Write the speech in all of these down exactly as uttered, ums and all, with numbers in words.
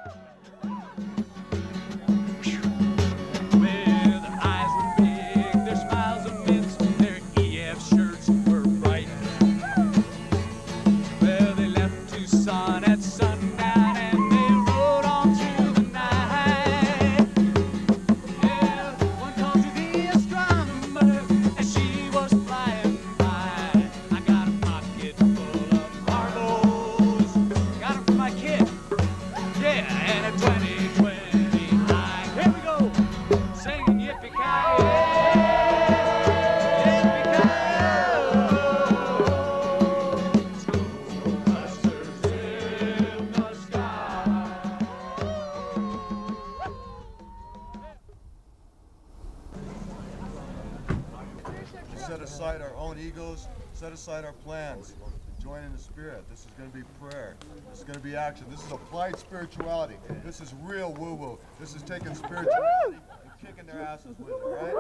Set aside our own egos, set aside our plans, and join in the spirit. This is going to be prayer. This is going to be action. This is applied spirituality. This is real woo-woo. This is taking spirituality and kicking their asses with it, right?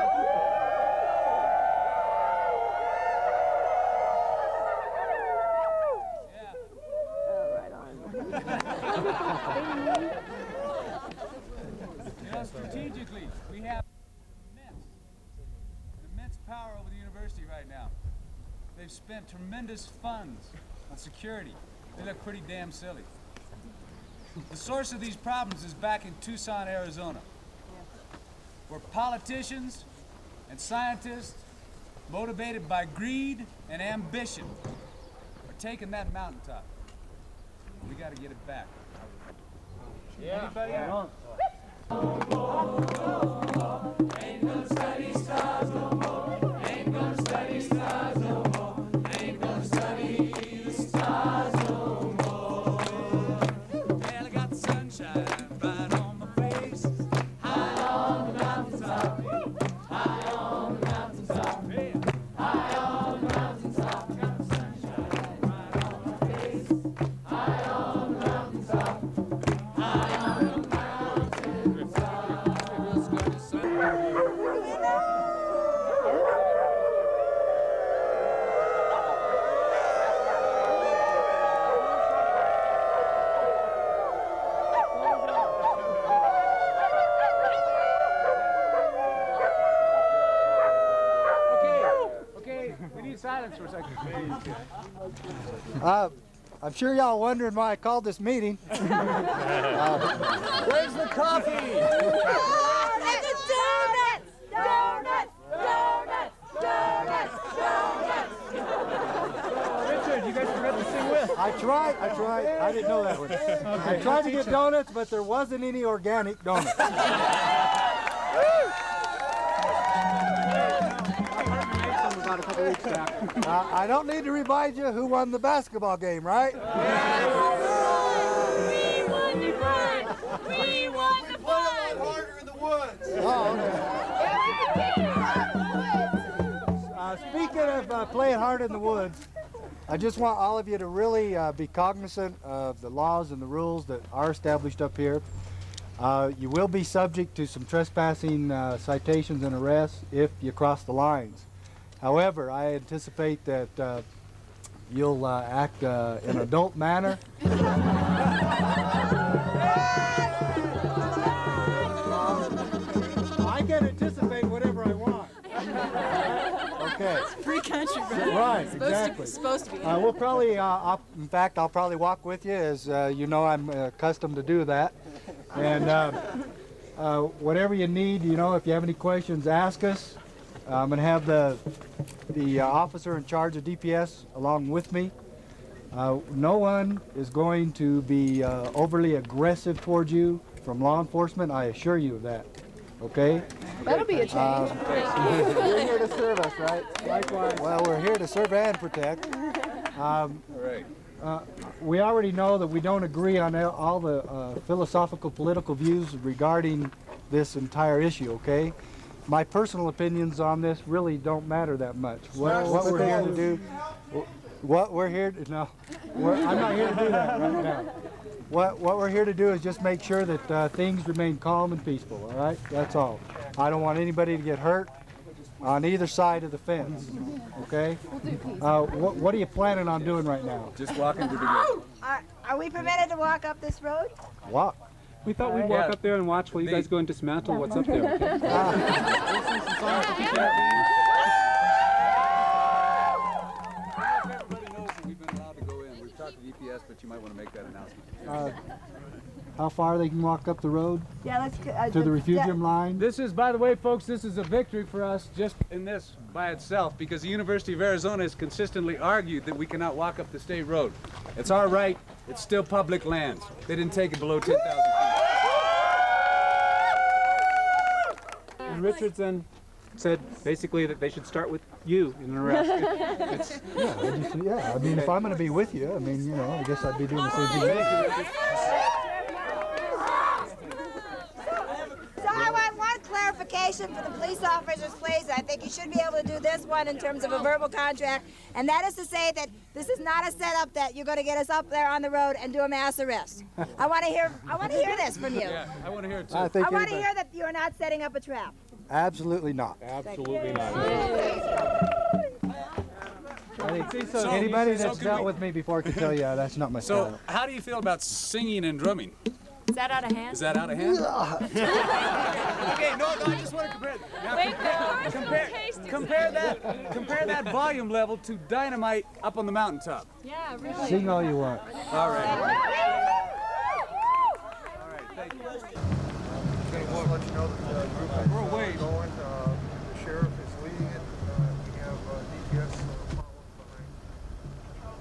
You know, strategically, we have immense, immense power over the university right now. They've spent tremendous funds on security. They look pretty damn silly. The source of these problems is back in Tucson, Arizona, where politicians and scientists, motivated by greed and ambition, are taking that mountaintop. We got to get it back. Yeah. Anybody? Yeah. Ain't gonna study stars no more. Ain't gonna study stars no more. Ain't gonna study the stars no more. Well, I got the sunshine right on my face. High on the mountaintop. High on the mountaintop. High on the mountaintop. Got the sunshine right on my face. High on the mountaintop. High on the mountaintop. Silence for a second. Uh, I'm sure y'all wondering why I called this meeting. uh, Where's the coffee? Oh, and the donuts! Donuts! Donuts! Donuts! Donuts! Richard, you guys forgot to sing with. I tried, I tried. I didn't know that one. Okay, I tried to get donuts, but there wasn't any organic donuts. About a couple weeks back. Uh, I don't need to remind you who won the basketball game, right? We won! We won! We won the fun! Harder in the woods. Oh, okay. Uh, speaking of uh, playing hard in the woods, I just want all of you to really uh, be cognizant of the laws and the rules that are established up here. Uh, you will be subject to some trespassing uh, citations and arrests if you cross the lines. However, I anticipate that uh, you'll uh, act uh, in an adult manner. I can anticipate whatever I want. Okay. Free country, brother. Right, supposed exactly. To, supposed to be. Uh, we'll probably, uh, I'll, in fact, I'll probably walk with you, as uh, you know I'm uh, accustomed to do that. And uh, uh, whatever you need, you know, if you have any questions, ask us. I'm going to have the, the uh, officer in charge of D P S along with me. Uh, no one is going to be uh, overly aggressive towards you from law enforcement, I assure you of that. Okay? That'll be a change. Uh, You're here to serve us, right? Likewise. well, we're here to serve and protect. Um, All right. Uh, we already know that we don't agree on all the uh, philosophical, political views regarding this entire issue, okay? My personal opinions on this really don't matter that much. What, what we're here to do, what we're here to, no, we're, I'm not here to do that right now. What, what we're here to do is just make sure that uh, things remain calm and peaceful, all right? That's all. I don't want anybody to get hurt on either side of the fence, okay? Uh, what, what are you planning on doing right now? Just walking to the gate. I, I are we permitted to walk up this road? Walk. We thought we'd walk up there and watch while you guys go and dismantle what's up there. Okay? Everybody knows that we've been allowed to go in. We've talked to E P S, but you might want to make that announcement. Uh, how far they can walk up the road? Yeah, let's uh, To the refugium line? This is, by the way, folks, this is a victory for us just in this by itself, because the University of Arizona has consistently argued that we cannot walk up the state road. It's our right. It's still public lands. They didn't take it below ten thousand feet. And Richardson said basically that they should start with you in an arrest. It's, yeah, I just, yeah, I mean, if I'm going to be with you, I mean, you know, I guess I'd be doing the same thing. So I want one clarification for the police officers, please. I think you should be able to do this one in terms of a verbal contract, and that is to say that this is not a setup that you're going to get us up there on the road and do a mass arrest. I want to hear. I want to hear this from you. Yeah, I want to hear it too. I, I think want to anybody- hear that you are not setting up a trap. Absolutely not. Absolutely not. So- Anybody so that's can dealt we- with me before can tell you uh, that's not my So, style. how do you feel about singing and drumming? Is that out of hand? Is that out of hand? Okay, no, no, I just want to compare. Now, Wait, compare, compare, compare that, compare that volume level to Dynamite up on the mountaintop. Yeah, really. Sing all you want. All right. All right, thank you. I want to let you know that the group is We're away. going. Uh, the sheriff is leading it. Uh, we have uh, D P S uh, following behind.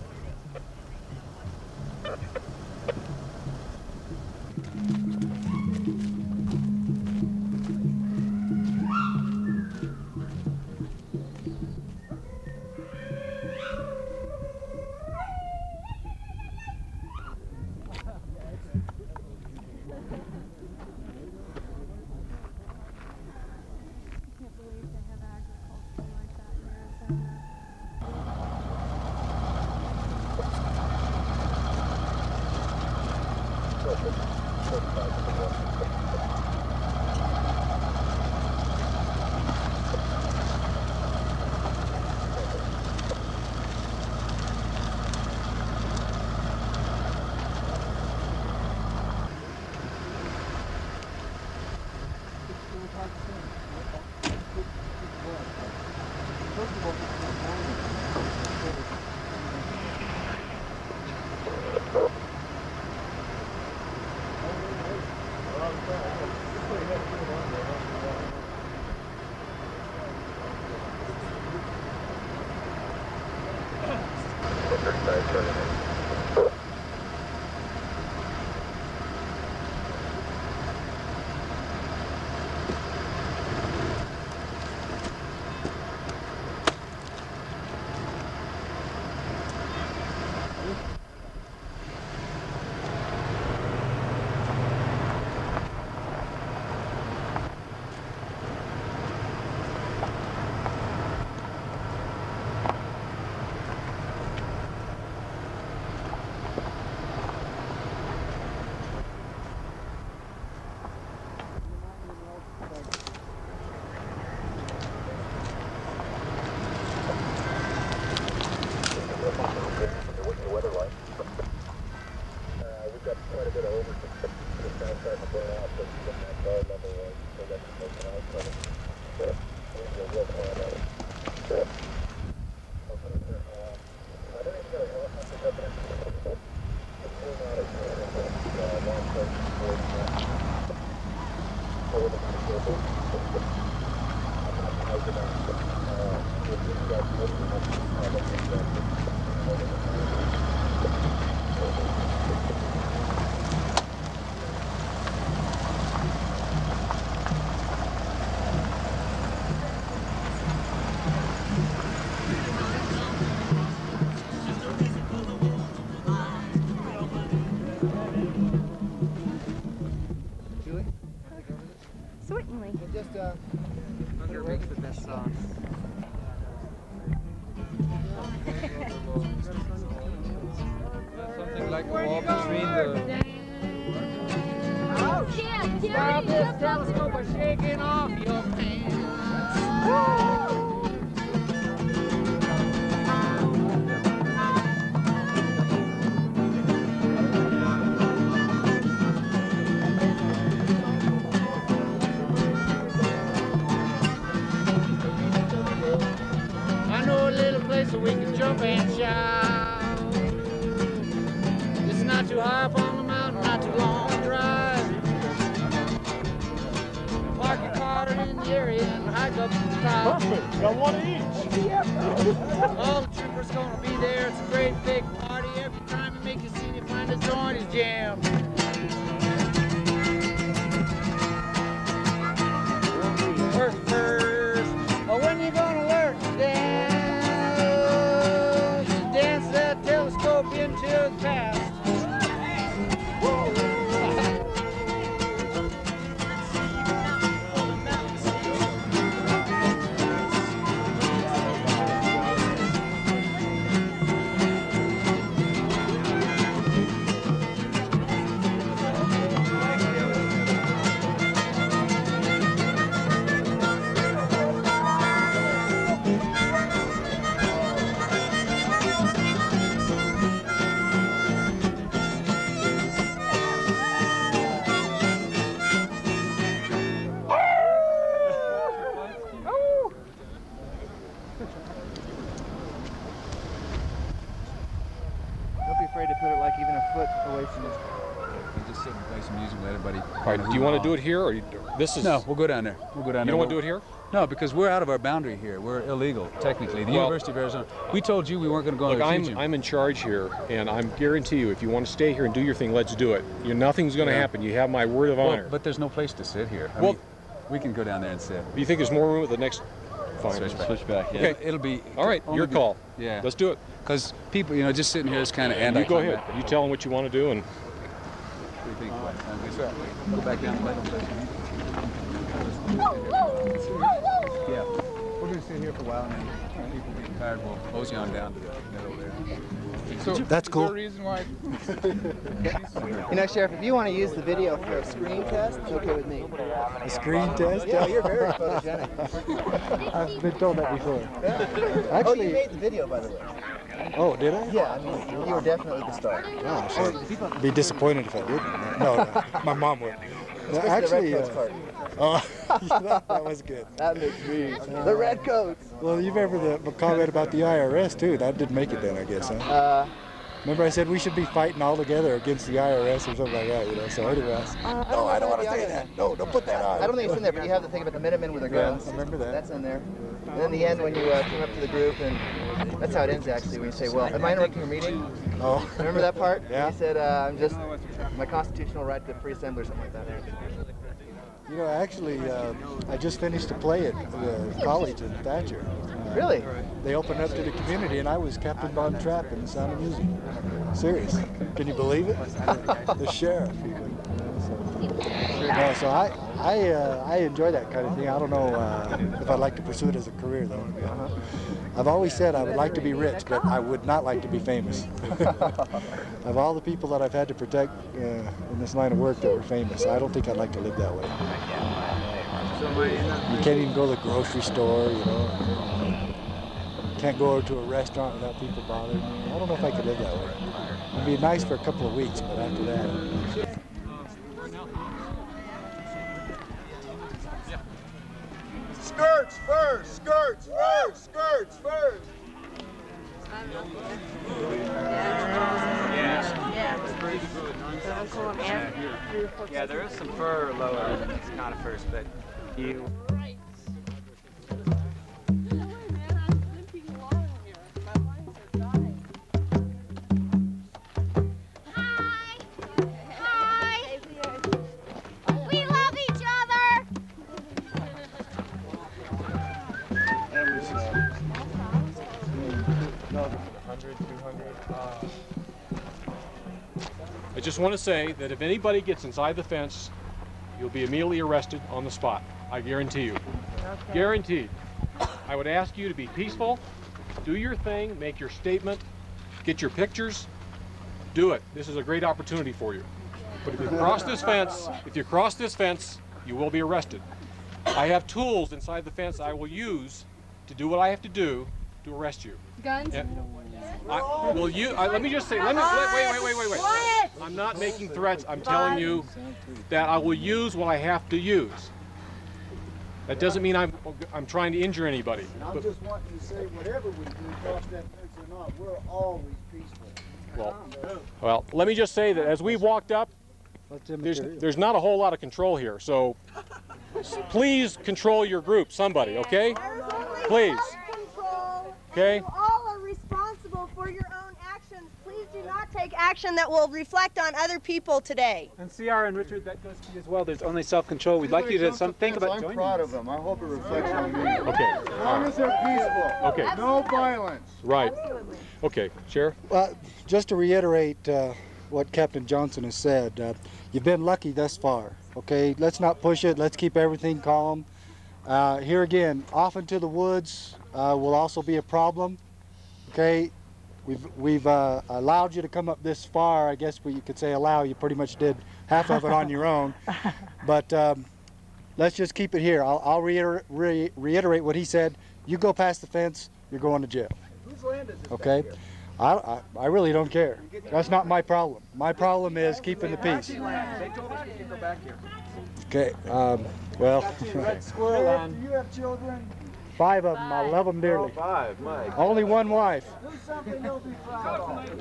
Certainly. Just, uh, Hunger makes the best sauce. Something like a wall between the... Oh, yeah, Stop this telescope is shaking off your pants. Perfect. Got one of each. All the troopers gonna be there. It's a great big party. Every time you make a scene, you find a joint is jammed. First, first, oh, when you gonna learn to dance? Dance that telescope into the past. All right, do you want to do it here, or you, this is... No, we'll go down there. We'll go down you there. You don't want to do it here? No, because we're out of our boundary here. We're illegal, technically. The well, University of Arizona. We told you we weren't going to go look, on the I'm, I'm in charge here, and I guarantee you, if you want to stay here and do your thing, let's do it. You, nothing's going to yeah. happen. You have my word of well, honor. But there's no place to sit here. I well, mean, we can go down there and sit. Do you think there's more room at the next... Fine. Switch back. Switch back, yeah. Okay, it'll be... All right, your be, call. Yeah. Let's do it. Because people, you know, just sitting here is kind of anti You go ahead. You tell them what you want to do, and... What do you think? Uh, go back down and let them listen. Yeah. We're going to sit here for a while, and then people get tired, we'll close you on down to that over there. So, that's cool. Is there a reason why? You know, Sheriff, if you want to use the video for a screen test, it's okay with me. A screen test? Yeah, you're very photogenic. I've been told that before. Yeah. Actually, oh, you made the video, by the way. Oh, did I? Yeah, I mean, you were definitely the star. Oh, shit. Be disappointed if I didn't. No, no, my mom would. Especially Actually, the red coats uh, part. Oh, that, that was good. That makes me. The red coats. Well, you remember the, the comment about the I R S too? That didn't make it then, I guess, huh? Uh, remember I said we should be fighting all together against the I R S or something like that, you know? So anyway, I said, uh, no, I don't want to say that. No, don't put that on. I don't think it's in there, but you have the thing about the Minutemen with their guns. Yeah, I remember that. That's in there. And then the end when you uh, came up to the group, and that's how it ends actually, when you say, well, am I interrupting your meeting? Oh. Remember that part? Yeah. You said, uh, I'm just, my constitutional right to free assembly or something like that. You know, actually, uh, I just finished a play at the college in Thatcher. Uh, really? They opened up to the community, and I was Captain Von Trapp in The Sound of Music. Serious. Can you believe it? The sheriff. So, no, so I, I, uh, I enjoy that kind of thing. I don't know uh, if I'd like to pursue it as a career, though. Uh-huh. I've always said I would like to be rich, but I would not like to be famous. Of all the people that I've had to protect uh, in this line of work that were famous, I don't think I'd like to live that way. You can't even go to the grocery store, you know. Can't go to a restaurant without people bothering me. I don't know if I could live that way. It'd be nice for a couple of weeks, but after that... Skirts first! Skirts first! Skirts first! Yeah, there is some fur lower than it's conifers, but you... I just want to say that if anybody gets inside the fence, you'll be immediately arrested on the spot. I guarantee you. Okay. Guaranteed. I would ask you to be peaceful, do your thing, make your statement, get your pictures, do it. This is a great opportunity for you. But if you cross this fence, if you cross this fence, you will be arrested. I have tools inside the fence I will use to do what I have to do to arrest you. Guns? And I, will you, I, let me just say, let me, wait, wait, wait, wait, wait. Quiet! I'm not making threats. I'm telling you that I will use what I have to use. That doesn't mean I'm, I'm trying to injure anybody. And I'm just wanting to say, whatever we do, cross that fence or not, we're always peaceful. Well, well, let me just say that as we walked up, there's, there's not a whole lot of control here. So please control your group, somebody, okay? Please. Okay? You all are responsible for your own actions. Please do not take action that will reflect on other people today. And C R and Richard, that goes to you as well. There's only self-control. We'd like you to some, think about I'm joining proud us. of them. I hope it reflects on me. Okay. As long as they're peaceful. Okay. No violence. Right. Okay, Sheriff? Well, just to reiterate uh, what Captain Johnson has said, uh, you've been lucky thus far, okay? Let's not push it. Let's keep everything calm. Uh, here again, off into the woods uh, will also be a problem, okay? We've, we've uh, allowed you to come up this far. I guess we, you could say allow. You pretty much did half of it on your own. But um, let's just keep it here. I'll, I'll reiter re reiterate what he said. You go past the fence, you're going to jail. Whose land is this? Okay? I, I, I really don't care. That's not my problem. My problem is keeping the peace. They told us we could go back here. Okay, um, well, Red squirrel on. Do you have children? five of them. I love them dearly. Five, Mike. Only one wife. Do something you'll be proud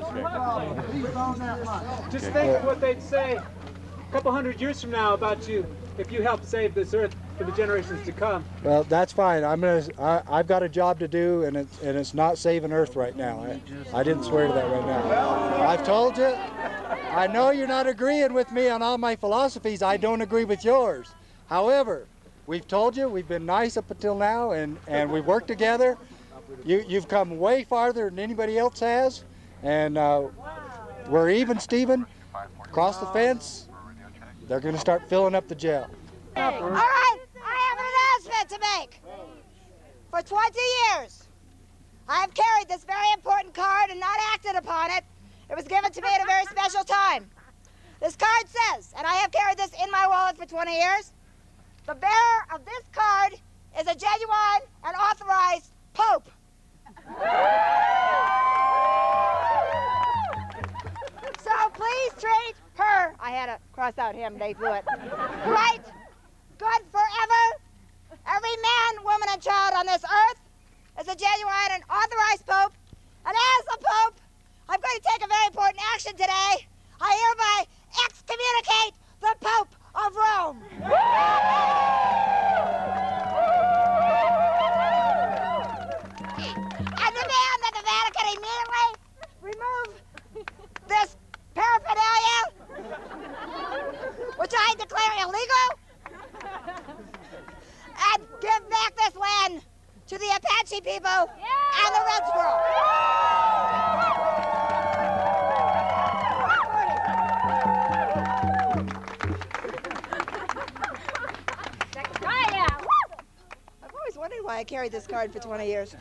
of. He's on that much. Just think of what they'd say a couple hundred years from now about you if you helped save this earth for the generations to come. Well, that's fine. I'm gonna. I, I've got a job to do, and it's and it's not saving Earth right now. I, I didn't swear to that right now. I've told you. I know you're not agreeing with me on all my philosophies. I don't agree with yours. However, we've told you. We've been nice up until now, and and we've worked together. You you've come way farther than anybody else has, and uh, we're even, Stephen. Across the fence, they're going to start filling up the jail. All right, I have an announcement to make. For twenty years, I have carried this very important card and not acted upon it. It was given to me at a very special time. This card says, and I have carried this in my wallet for twenty years, the bearer of this card is a genuine and authorized Pope. So please treat her, I had to cross out him, they blew it, right, good forever. Every man, woman, and child on this earth is a genuine and authorized Pope. And as a Pope, I'm going to take a very important action today. I hereby excommunicate the Pope of Rome. I demand that the Vatican immediately remove this paraphernalia, which I declare illegal, and give back this land to the Apache people and the Red Squirrel. I've always wondered why I carried this card for twenty years.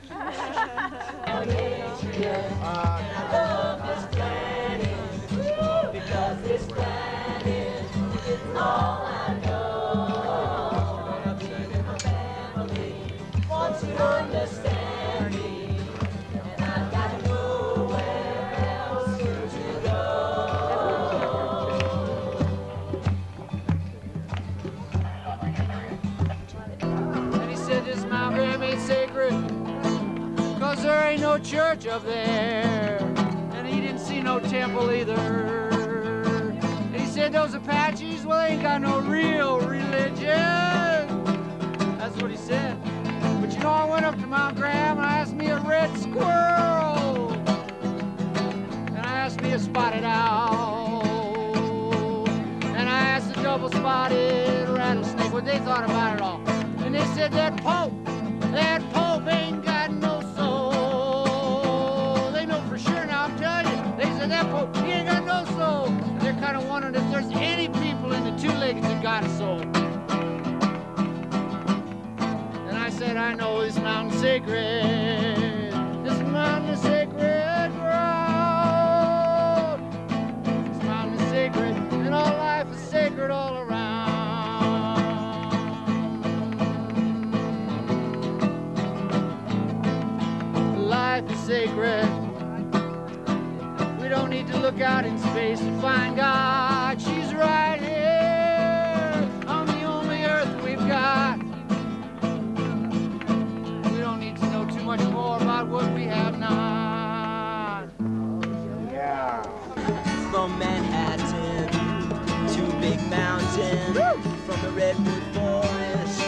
Because this planet is all I know. My family wants to understand me, and I've got nowhere else to go. And he said this Mount Graham ain't sacred, cause there ain't no church up there. And he didn't see no temple either. He said those Apaches, well, they ain't got no real religion. That's what he said. But you know, I went up to Mount Graham and I asked me a red squirrel. And I asked me a spotted owl. And I asked a double-spotted rattlesnake what they thought about it all. And they said that Pope, that Pope ain't got no soul. They know for sure now, I'm telling you. They said that Pope, he ain't got no soul. They're kind of wondering if there's any people in the two-legged that got a soul. And I said, I know this mountain's sacred. This mountain is sacred ground. This mountain is sacred, and all life is sacred all around. Life is sacred. We don't need to look out in space to find God. She's right here on the only earth we've got. We don't need to know too much more about what we have not. Yeah. From Manhattan to Big Mountain, from the Redwood Forest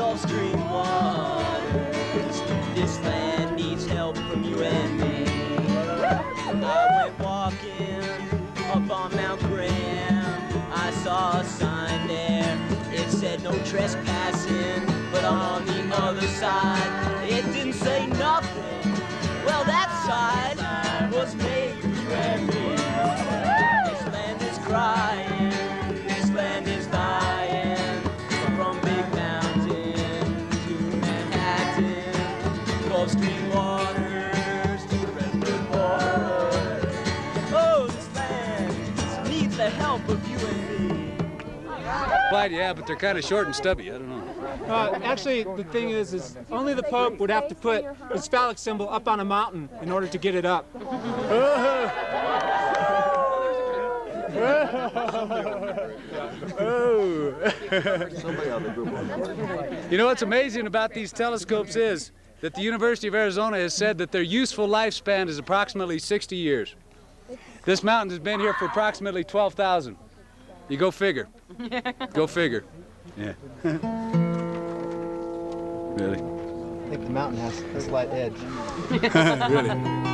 Gulf Stream waters. This land needs help from you and me. I went walking up on Mount Graham. I saw a sign there. It said no trespassing, but on the other side, it didn't say nothing. Well, that side was made for you and me. This land is crying, this land is dying. From Big Mountain to Manhattan, Gulf Stream waters to Redwood waters. Oh, this land needs the help of you and me. Applied, yeah, but they're kind of short and stubby. I don't know. Uh, actually, the thing is, is only the Pope would have to put his phallic symbol up on a mountain in order to get it up. You know what's amazing about these telescopes is that the University of Arizona has said that their useful lifespan is approximately sixty years. This mountain has been here for approximately twelve thousand. You go figure. Go figure. Yeah. Really? I think the mountain has a slight edge. Really?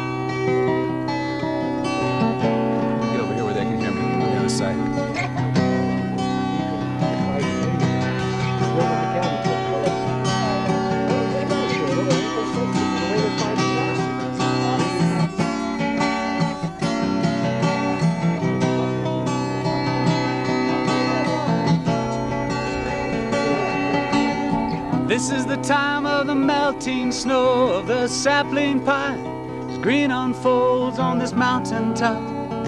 Get over here where they can hear me on the other side. This is the time of the melting snow of the sapling pine. As green unfolds on this mountaintop.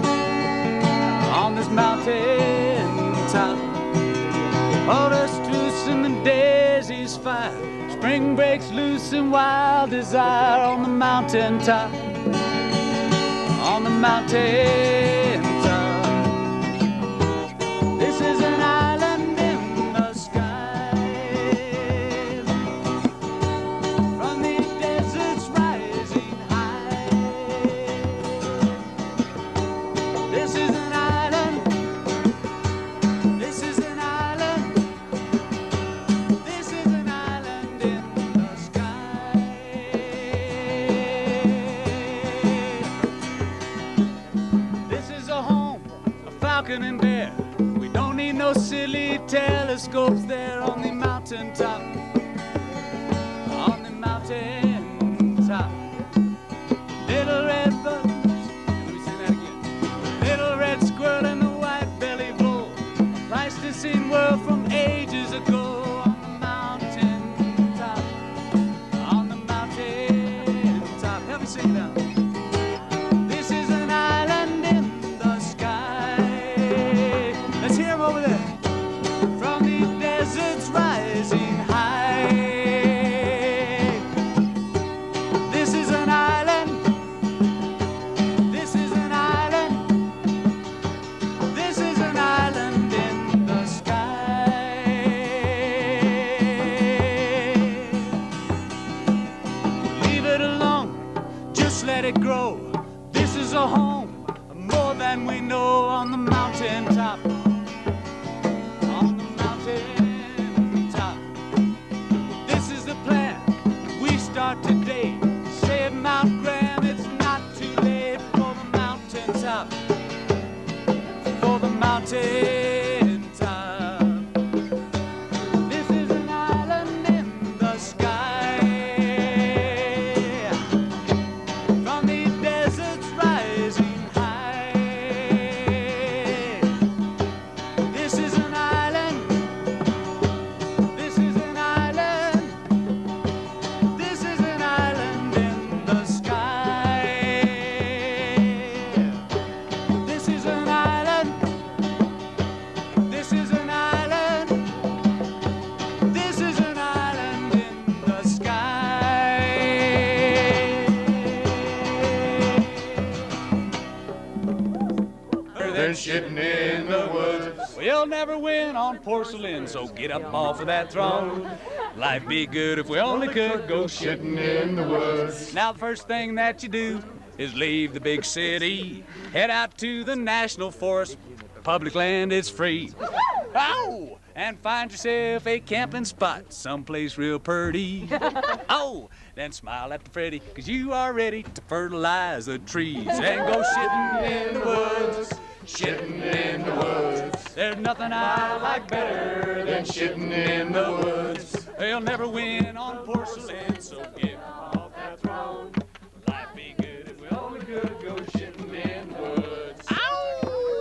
On this mountaintop. Autumn's loose and the daisy's fire. Spring breaks loose in wild desire on the mountaintop. On the mountaintop. This is an island in the sky. And bear. We don't need no silly telescopes there on the mountaintop. On the mountaintop. Little red buttons. Let me sing that again. Little red squirrel and the white belly bull. A Pleistocene world from ages ago. On the mountaintop. On the mountaintop. Help me sing that. It grow. This is a home, more than we know on the mountaintop. On the mountaintop. This is the plan. We start today. Save Mount Graham. It's not too late for the mountaintop. For the mountaintop. This is an island in the sky. Shitting in the woods. We'll never win on porcelain, so get up off of that throne. Life be good if we only could go shitting in the woods. Now the first thing that you do is leave the big city, head out to the national forest. Public land is free. Oh, and find yourself a camping spot someplace real purty. Oh, then smile at the Freddy, cause you are ready to fertilize the trees and go shitting in the woods, shitting in the woods. There's nothing I like better than shitting in the woods. They'll never win on porcelain, so get off that throne. Life be good if we only could go shitting in the woods. Ow!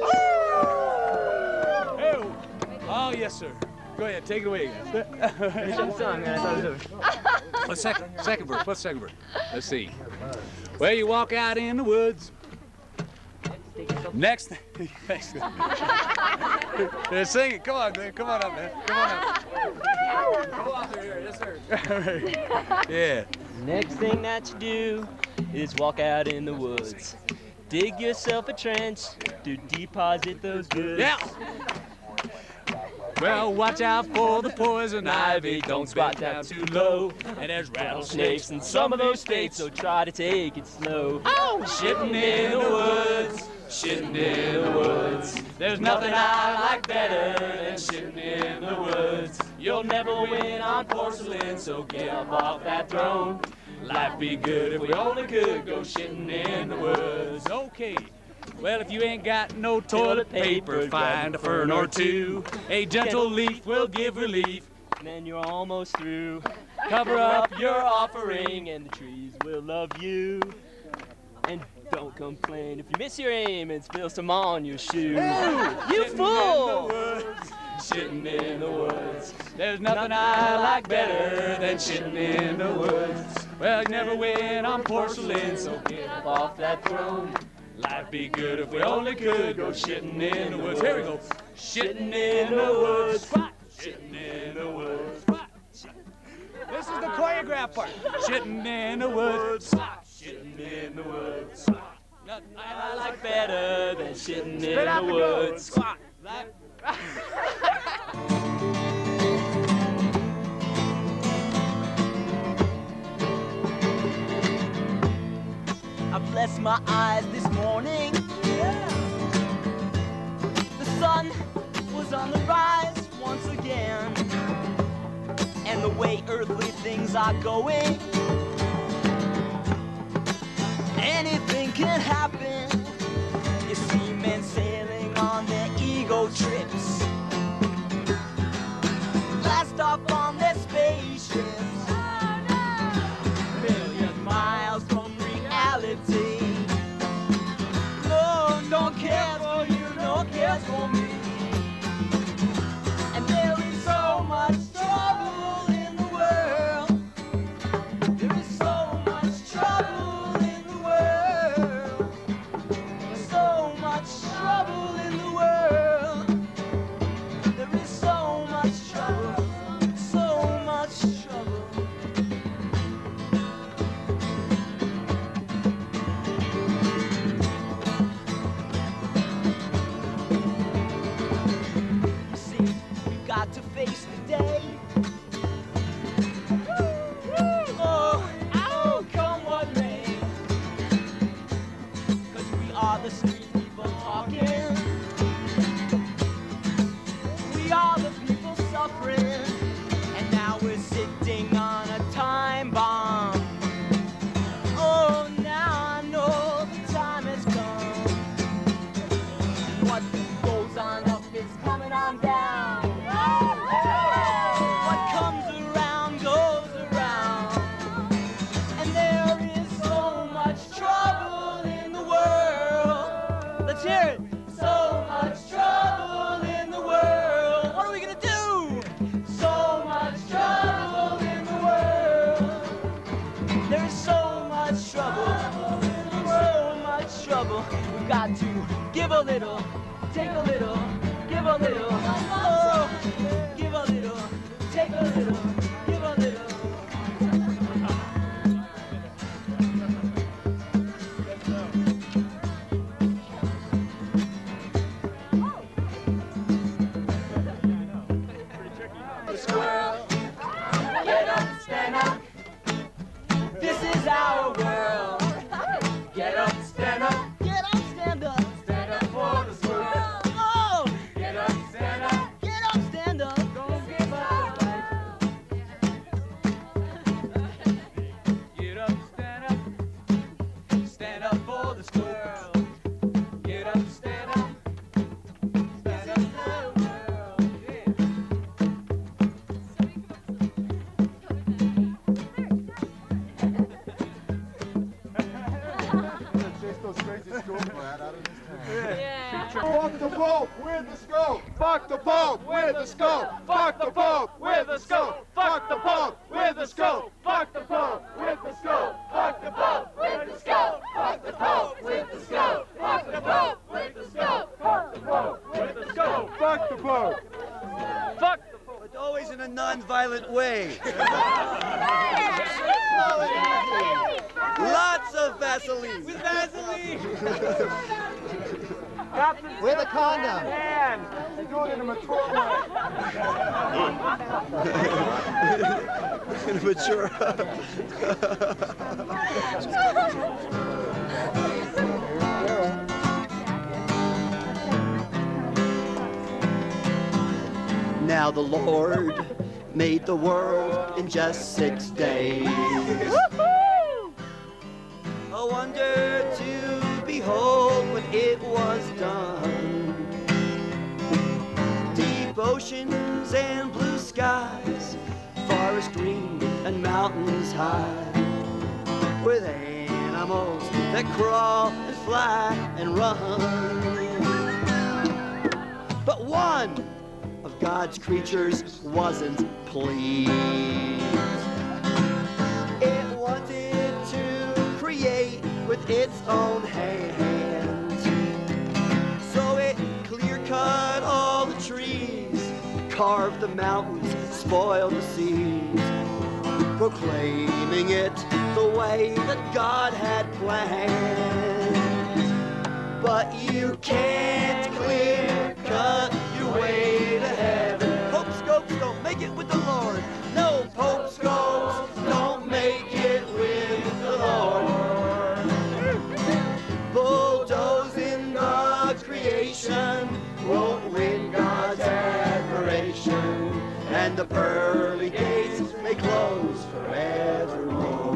Oh, oh yes, sir. Go ahead, take it away. Finish the song, man. I thought it was over. What's second? Second verse. What's second verse? Let's see. Well, you walk out in the woods. Next thing. Next thing. Yeah, sing it. Come on, man. Come on up, man. Come on up. Come on through here. Yes, sir. Yeah. Next thing that you do is walk out in the woods. Dig yourself a trench to deposit those goods. Yeah. Well, watch out for the poison ivy. Don't squat down too low. And there's rattlesnakes in some of those states, so try to take it slow. Oh, shitting in the woods, shitting in the woods. There's nothing I like better than shitting in the woods. You'll never win on porcelain, so get up off that throne. Life be good if we only could go shitting in the woods. Okay. Well, if you ain't got no toilet paper, find a fern or two. A gentle leaf will give relief. And then you're almost through. Cover up your offering and the trees will love you. And don't complain if you miss your aim and spill some on your shoes. You fool! Shitting in the woods. There's nothing I like better than shitting in the woods. Well, you never win on porcelain, so get up off that throne. Life be good if we only could go shitting in the woods. Here we go. Shitting in the woods. Shitting in the woods. This is the choreograph part. Shitting in the woods. Shitting in the woods. Nothing I like better than shitting in the woods. I blessed my eyes this morning. Yeah. The sun was on the rise once again. And the way earthly things are going, anything can happen. You see men sailing on their ego trips, blast off on their spaceships. Million miles from reality. No, no cares for you, no cares for me. And there is so much trouble in the world. There is so much trouble in the world. There's so much trouble in the world. There is so much trouble, so much trouble. Got to face the day. Oh, oh, come what may. Cause we are the street people talking. We are the people suffering. And now we're sitting on a time bomb. Oh, now I know the time has come. What goes on up is coming on down. What comes around goes around. And there is so much trouble in the world. Let's hear it. So much trouble in the world. What are we gonna do? So much trouble in the world. There is so much trouble. So much trouble. We've got to give a little, take a little, give a little. Oh, give a little, take a little, give a little. Squirrel, get up, stand up. This is our world. Get up, stand up. Get up, stand up. Stand up for the squirrel. Oh, get up, stand up. Get up. Yeah. Fuck the Pope with the scope. Fuck the Pope with the scope. Fuck the Pope with the scope. Fuck the Pope with the scope. Fuck the Pope with the scope. Fuck the Pope with the scope. Fuck the Pope with the scope. Fuck the Pope with the scope. Fuck the Pope with the scope. Fuck the Pope. Fuck the Pope. But always in a non-violent way. Lots of Vaseline. With Vaseline. With a condom. Man. Do it in a mature way. In a mature. Now the Lord made the world in just six days. A wonder to behold when it was done. Deep oceans and blue skies, forest green and mountains high, with animals that crawl and fly and run. But one of God's creatures wasn't pleased. It wanted to create with its own hands. So it clear-cut all the trees, carved the mountains, spoiled the seas, proclaiming it the way that God had planned. But you can't clear-cut your way to heaven. Pope scopes don't make it with the Lord. No, Pope scopes don't make it with the Lord. Bulldozing the creation won't win God's admiration, and the pearly gates may close forevermore.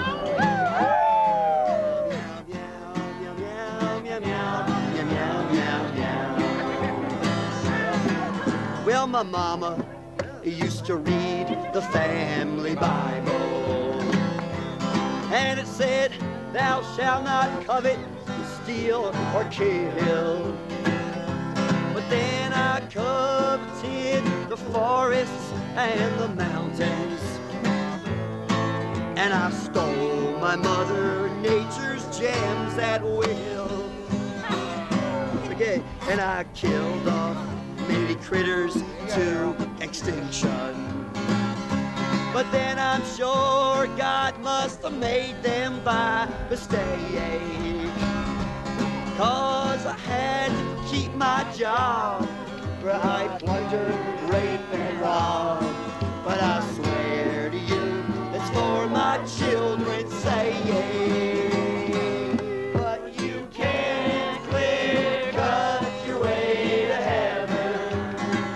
Well, my mama used to read the family Bible, and it said, thou shalt not covet, steal, or kill. But then I coveted the forests and the mountains, and I stole my mother nature's gems at will. Okay, and I killed off many critters to extinction. But then I'm sure God must have made them by mistake, 'cause I had to keep my job, where I plundered, raped, and robbed. But I swear to you, it's for my children's sake. But you can't clear cut your way to heaven.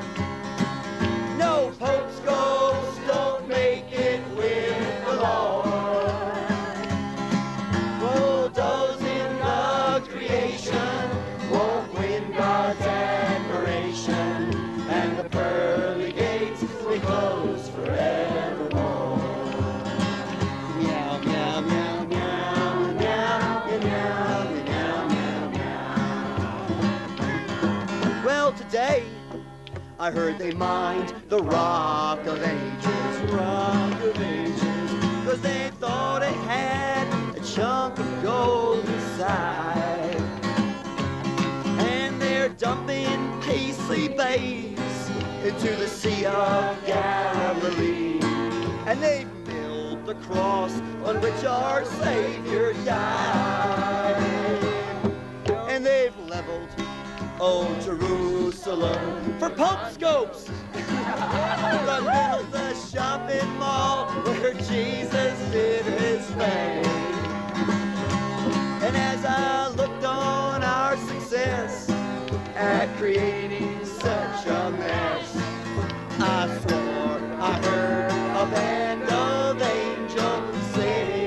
No, Pope's ghosts don't make it with the Lord. Bulldozing the creation won't win God's admiration, and the pearly gates will close forevermore. Meow, meow, meow, meow, meow, meow, meow, meow, meow. Well, today I heard they mined the Rock of Ages, Rock of Ages, 'cause they thought it had a chunk of gold inside. And they're dumping Paisley babes into the Sea of Galilee. And they've built the cross on which our Savior died. And they've leveled old Jerusalem for Pope scopes. They built the shopping mall where Jesus did his thing. And as I looked on our success at creating such a mess, I swore I heard a band of angels sing.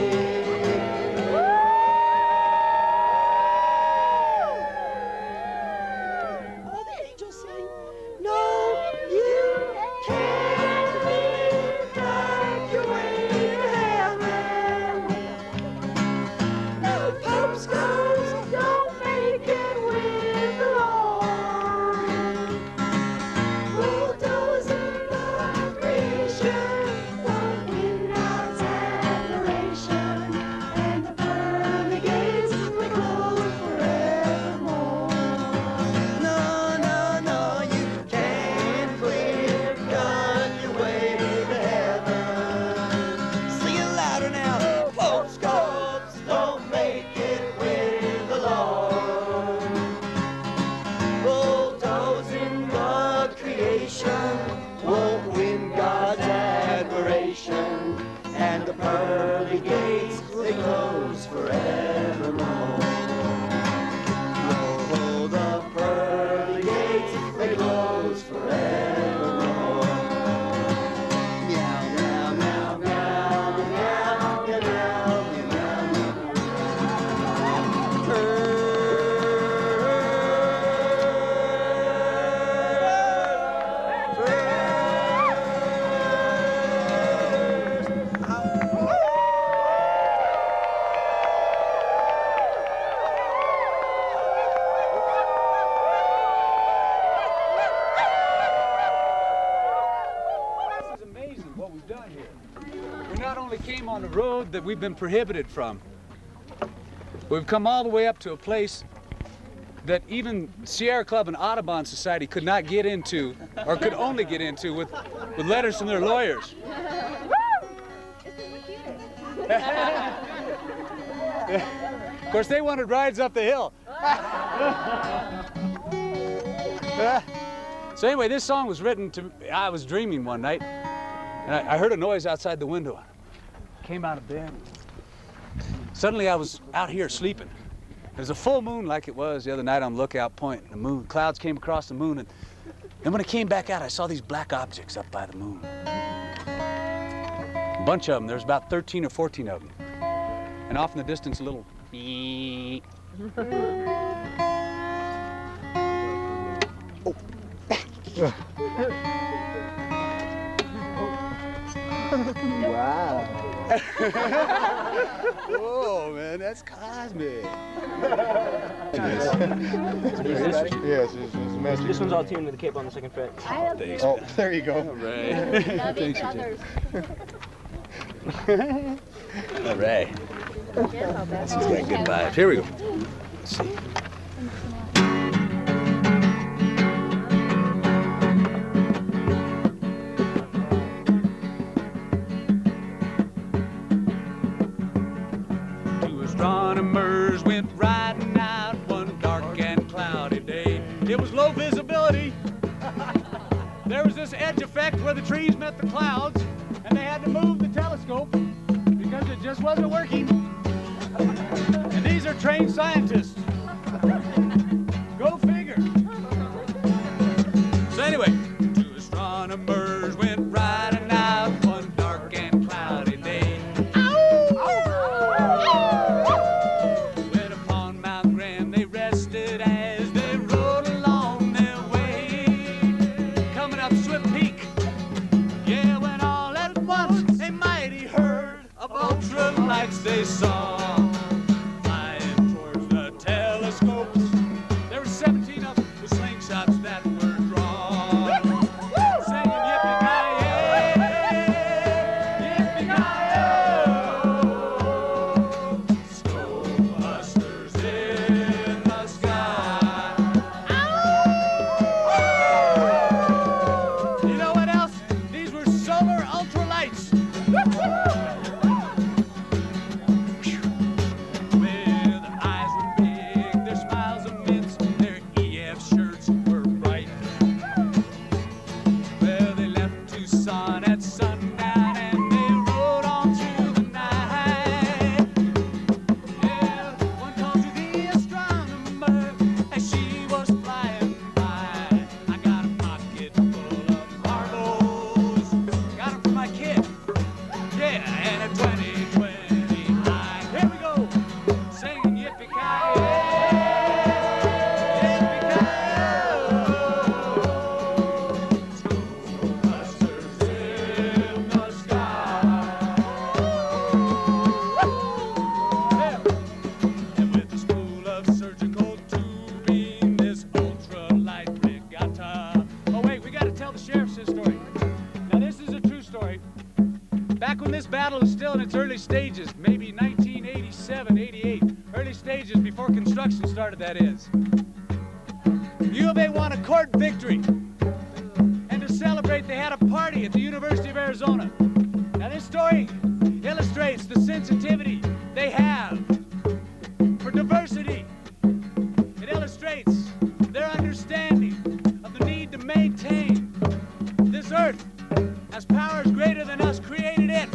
Oh, the angels sing, no, you can't live like your way to heaven. No, Pope's ghosts don't make road that we've been prohibited from. We've come all the way up to a place that even Sierra Club and Audubon Society could not get into, or could only get into with, with letters from their lawyers. Of course, they wanted rides up the hill. So anyway, this song was written to, I was dreaming one night, and I, I heard a noise outside the window. Came out of bed. Suddenly I was out here sleeping. There's a full moon like it was the other night on Lookout Point. The moon, clouds came across the moon, and then when I came back out, I saw these black objects up by the moon. A bunch of them. There's about thirteen or fourteen of them. And off in the distance, a little beep. Oh. Wow. Whoa, man, that's cosmic. Yes, it's, it's magic. This one's all tuned with the cape on the second fret. Thanks, oh, there you go. All right. Love each Thanks, other. All right. This is like good vibes. Here we go. Let's see. Two astronomers went riding out one dark and cloudy day. It was low visibility. There was this edge effect where the trees met the clouds, and they had to move the telescope because it just wasn't working. And these are trained scientists. Go figure. So anyway, two astronomers went riding out one dark and cloudy day. Went upon Mount Graham, they rested as they rode along their way. Coming up Swift Peak, yeah, when all at once a mighty herd of ultralights they saw. There were seventeen of them with slingshots that were drawn. Singing yippee-ki-yay, yippee-ki-yo. Snow busters in the sky. You know what else? These were solar ultralights. Back when this battle was still in its early stages, maybe nineteen eighty-seven, eighty-eight, early stages before construction started, that is. U of A won a court victory, and to celebrate they had a party at the University of Arizona. Now this story illustrates the sensitivity they have for diversity. It illustrates their understanding of the need to maintain this earth as powers greater than us created it.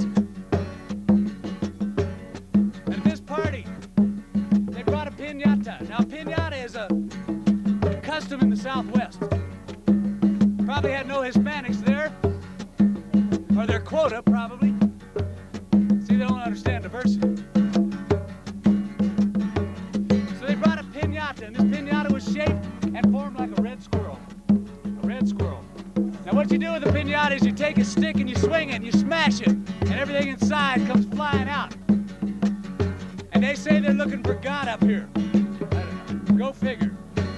And at this party, they brought a piñata. Now, piñata is a custom in the Southwest. Probably had no Hispanics there, or their quota, probably. See, they don't understand diversity. So they brought a piñata, and this piñata was shaped and formed like a red squirrel. A red squirrel. Now what you do with a piñata is you take a stick and you swing it and you smash it, and everything inside comes flying out. And they say they're looking for God up here. Go figure.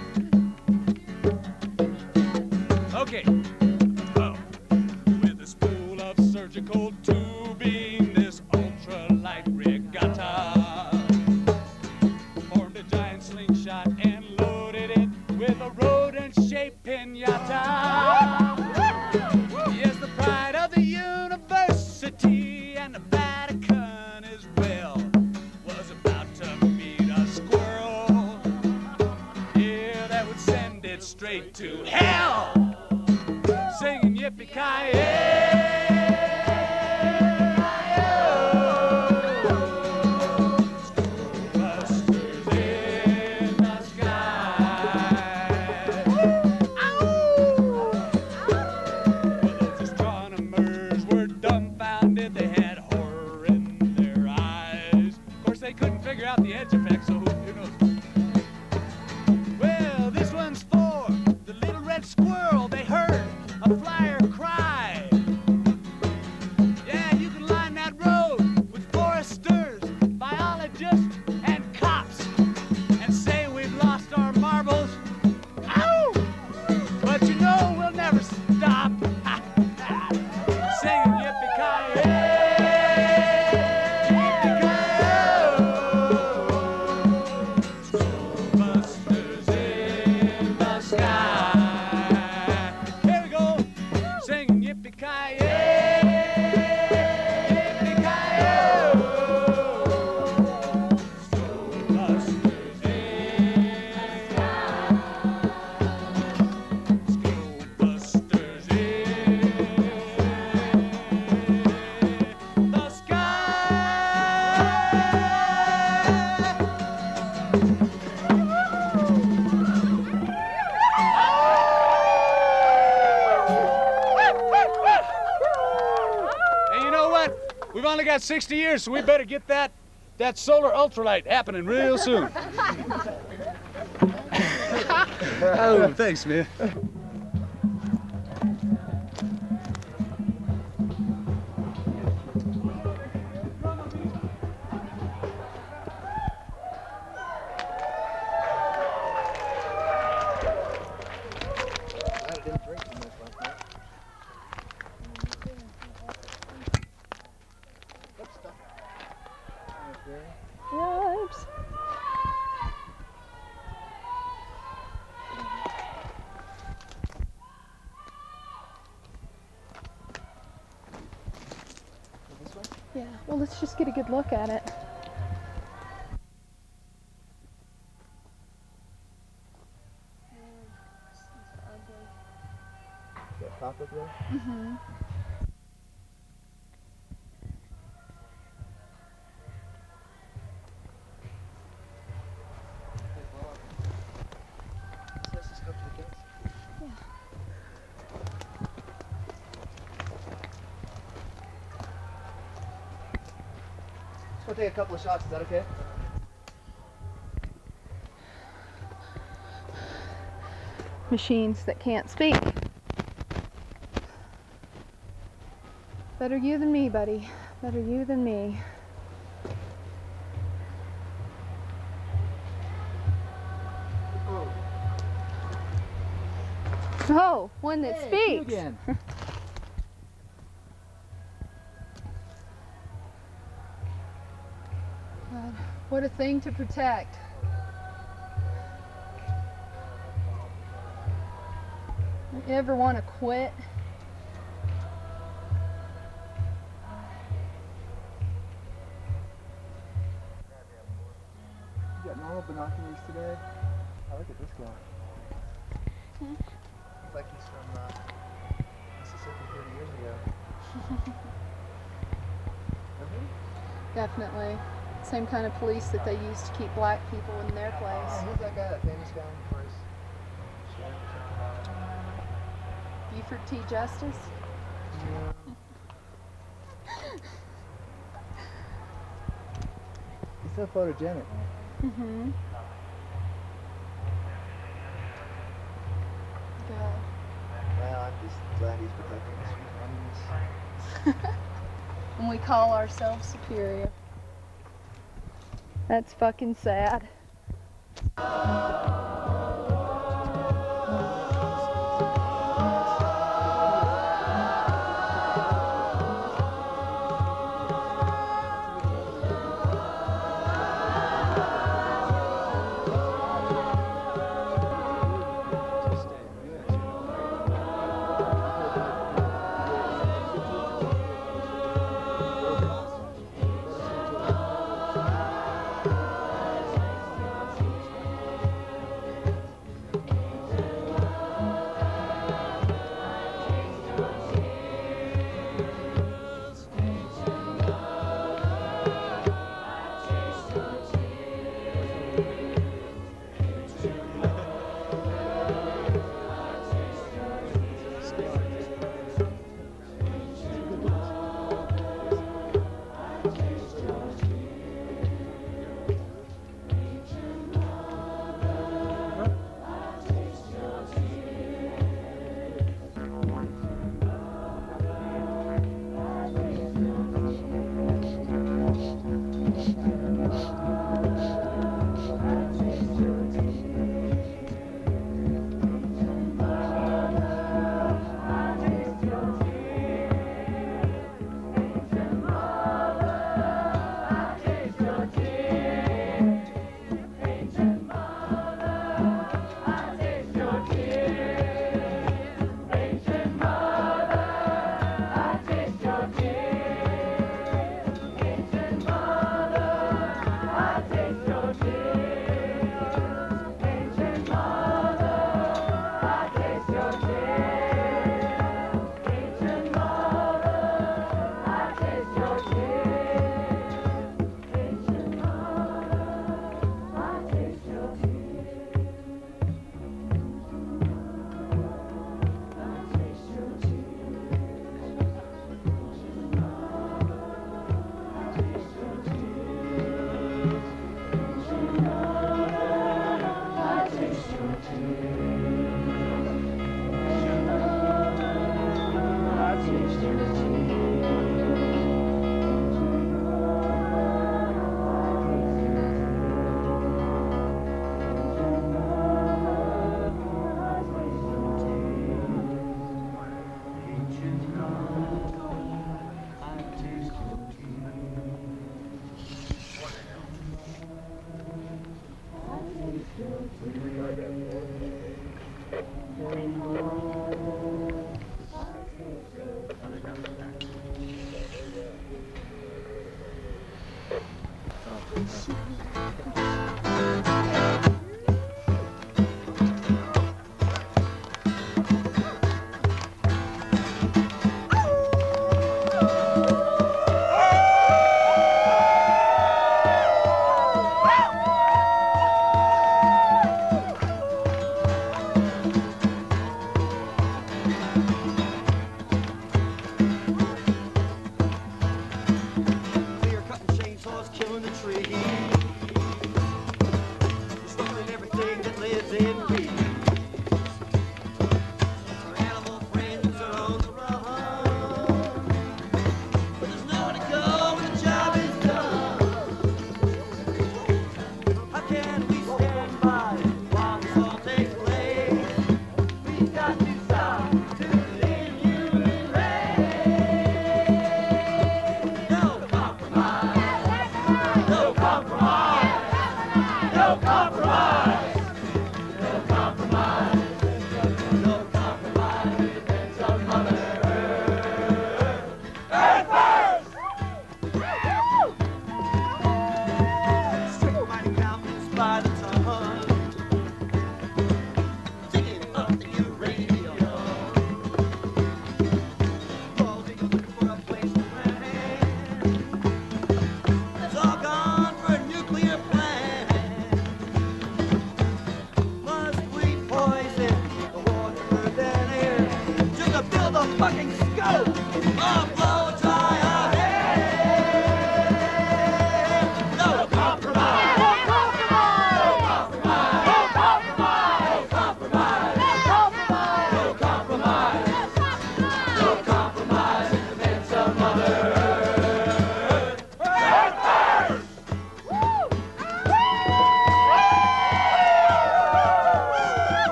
Okay. Oh. With a spool of surgical tubing, this ultra shot and loaded it with a rodent-shaped pinata. Yes, the pride of the university and the Vatican as well was about to meet a squirrel. Yeah, that would send it straight to hell, singing yippee-ki-yay. Out the edge effect, so who knows? Well, this one's for the little red squirrel. They heard a flyer cry. Yeah, you can line that road with foresters, biologists, and cops, and say we've lost our marbles. Ow! But you know we'll never stop singing yippee-ki-yay. We've only got sixty years, so we better get that that solar ultralight happening real soon. Oh, thanks, man. Yeah, well, let's just get a good look at it. That pop up there? Mm-hmm. Let's just go to the gates. Yeah. We'll take a couple of shots, is that okay? Machines that can't speak. Better you than me, buddy. Better you than me. Oh, oh one that hey, speaks. You again. God, what a thing to protect. Don't you ever want to quit? You got normal binoculars today? Oh, look at this guy. Hmm? Looks like he's from uh, Mississippi thirty years ago. Definitely. Same kind of police that they used to keep black people in their place. Oh, who's that guy, that famous guy for his Buford T. Justice? Yeah. He's so photogenic. Mm-hmm. God. Well, I'm just glad he's protecting us. And we call ourselves superior. That's fucking sad.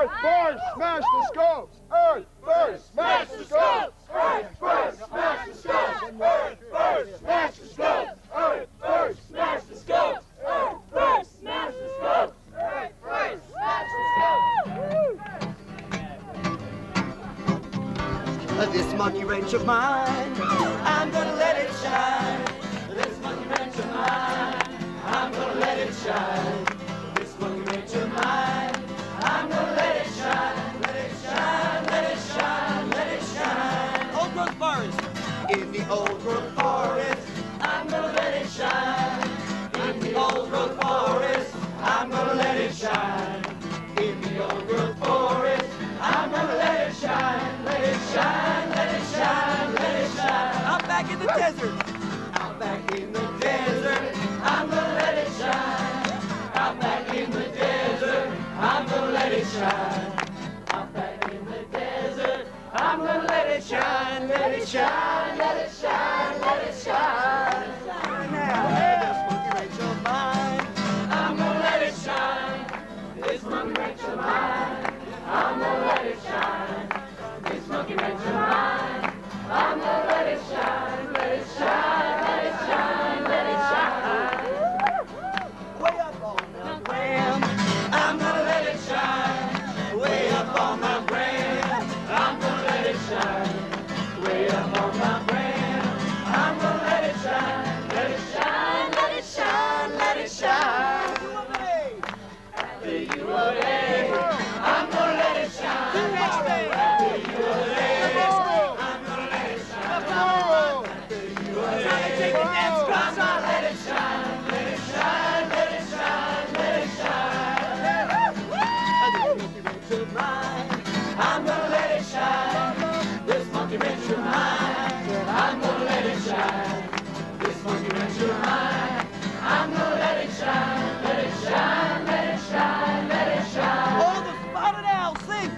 Earth first, smash the scopes! Earth first, smash the scopes! Earth first, smash the scopes! Earth first, smash the scopes! Earth first, smash the scopes! Earth first, smash the scopes! Earth first, smash the scopes! This monkey wrench of mine, I'm gonna let it shine. This monkey wrench of mine, I'm gonna let it shine. This monkey wrench of mine, I'm gonna let it shine. Let it shine, let it shine, let it shine. Old growth forest, in the old growth forest, I'm gonna let it shine. In the old growth forest, I'm gonna let it shine. In the old growth forest, I'm gonna let it shine, let it shine, let it shine, let it shine. Out back in the desert, out back in the desert, I'm gonna let it shine. Out back in the desert, I'm gonna let it shine. Out back in the desert, I'm gonna let it shine, let it shine, let it shine, let it shine. Now, this monkey wrench of mine, I'm gonna let it shine. This monkey wrench of mine, I'm gonna let it shine. This monkey wrench of mine, I'm gonna let it shine, let it shine, let it shine, let it shine. Way up on Mount Graham, I'm gonna let it shine. Way up on Mount Graham, I'm gonna let it shine. Way up on Mount Graham, I'm gonna let it shine, let it shine, let it shine, let it shine. The U of A, I'm gonna let it shine. The next day, the U of A, I'm gonna let it shine. The U of A, I'm gonna let it shine. Let it shine, let it shine, let it shine. This monkey wrench of mine, I'm gonna let it shine. This monkey wrench of mine, I'm gonna let it shine. This monkey wrench of mine, I'm gonna let it shine. Let it shine, let it shine, let it shine. Oh, the spotted owl, sing!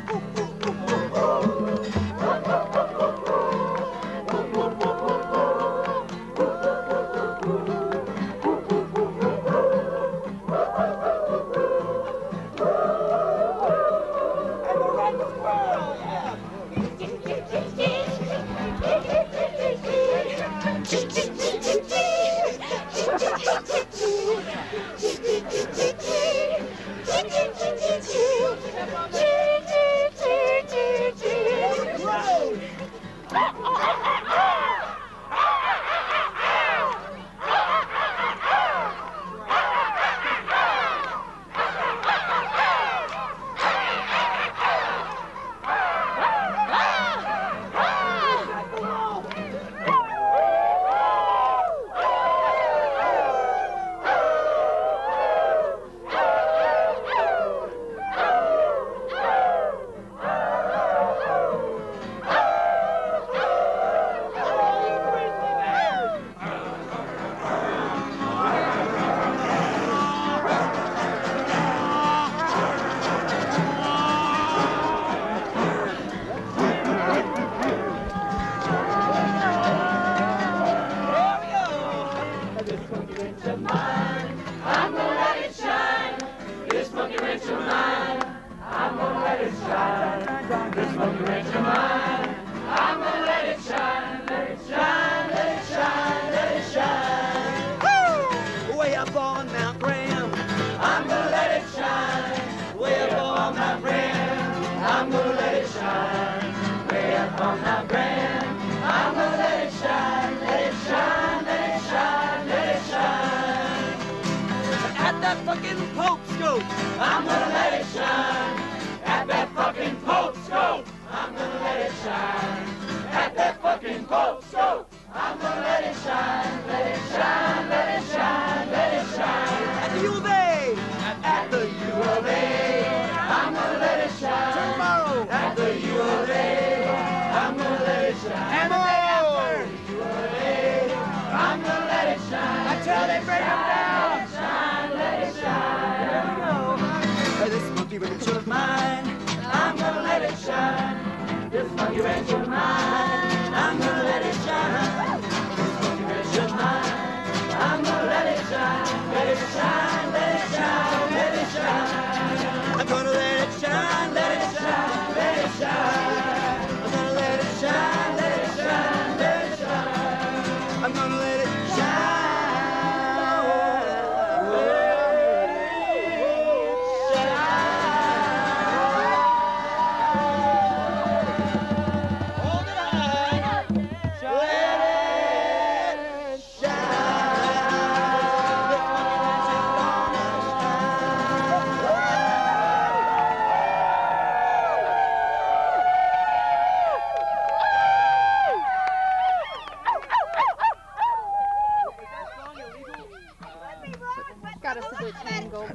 I'm gonna let it shine. At that fucking Pope scope, I'm gonna let it shine. At that fucking Pope scope, I'm gonna let it shine. Let it shine, let it shine, let it shine. At the U of A, at the U of A, I'm gonna let it shine. Tomorrow, at the U of A, I'm gonna let it shine. And the day after, U of A, I'm gonna let it shine. Until they break them down. Let it shine, let it shine. There we go. This monkey wrench of mine, I'm gonna let it shine. This monkey wrench of mine, I'm gonna let it shine. This monkey wrench of mine, I'm gonna let it shine. Let it shine, let it shine, let it shine. I'm gonna let it shine, let it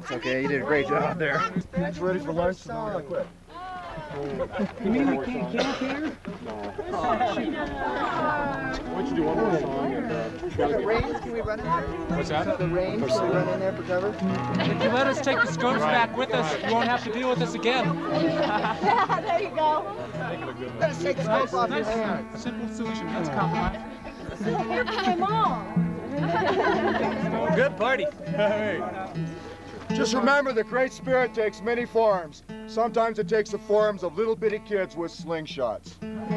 It's okay, you did a great job there. Kids ready for lunch? No, not quick. You mean we can't camp here? No. Why don't you do one more song? And, uh, The range, can we run in there? what's that? The range, can we run in there for cover? If you let us take the scopes back with us, you won't have to deal with us again. Yeah, there you go. Let us take the scope off your hand. Simple solution. Let's compromise. Here for my mom. Good party. Just remember, the Great Spirit takes many forms. Sometimes it takes the forms of little bitty kids with slingshots.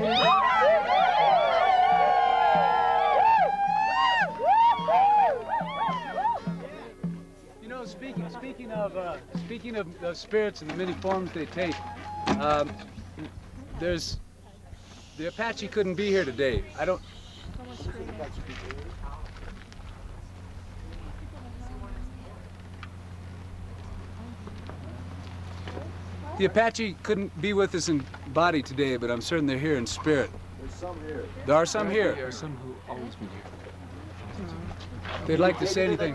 You know, speaking speaking of uh, speaking of, of spirits and the many forms they take, um, there's the Apache couldn't be here today. I don't. The Apache couldn't be with us in body today, but I'm certain they're here in spirit. There's some here. There are some here. There are some who always been here. If they'd like to say anything.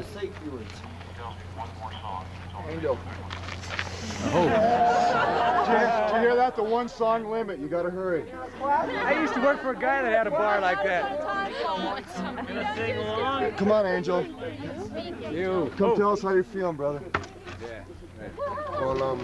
Angel. Oh. Did you hear that? The one song limit. You gotta hurry. I used to work for a guy that had a bar like that. Come on, Angel. You. Come Oh. tell us how you're feeling, brother. Yeah. Well, um,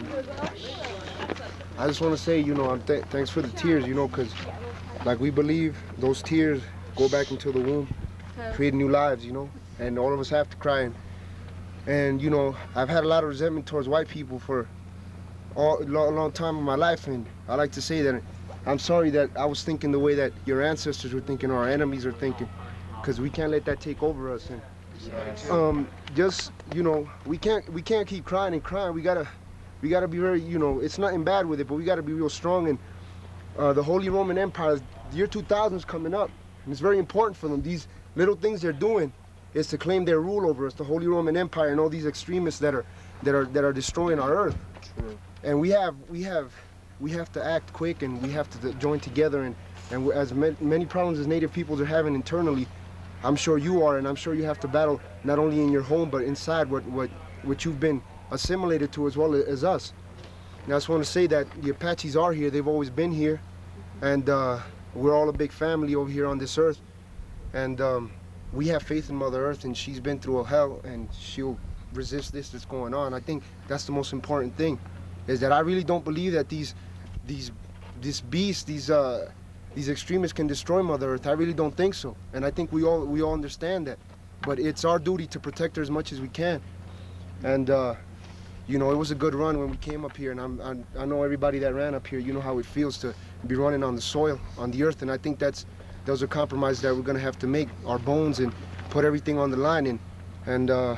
I just want to say, you know, I'm th thanks for the tears, you know, because, like, we believe those tears go back into the womb, create new lives, you know, and all of us have to cry. And, and you know, I've had a lot of resentment towards white people for all, a long, long time in my life, and I like to say that I'm sorry that I was thinking the way that your ancestors were thinking or our enemies are thinking, because we can't let that take over us. And, um, just, you know, we can't we can't keep crying and crying. We gotta we gotta be very, you know, it's nothing bad with it, but we gotta be real strong. And uh, the Holy Roman Empire, the year two thousand is coming up, and it's very important for them. These little things they're doing is to claim their rule over us, the Holy Roman Empire, and all these extremists that are that are that are destroying our earth. True. And we have we have we have to act quick, and we have to join together. And and as many problems as Native peoples are having internally, I'm sure you are, and I'm sure you have to battle not only in your home but inside what what what you've been assimilated to as well as us. And I just want to say that the Apaches are here. They've always been here, and uh, we're all a big family over here on this earth. And um, we have faith in Mother Earth, and she's been through a hell, and she'll resist this that's going on. I think that's the most important thing, is that I really don't believe that these these this beast, these uh, these extremists can destroy Mother Earth. I really don't think so, and I think we all we all understand that. But it's our duty to protect her as much as we can. And uh, you know, it was a good run when we came up here, and I'm, I'm, I know everybody that ran up here. You know how it feels to be running on the soil, on the earth, and I think that's those are compromises that we're going to have to make, our bones, and put everything on the line. And and uh,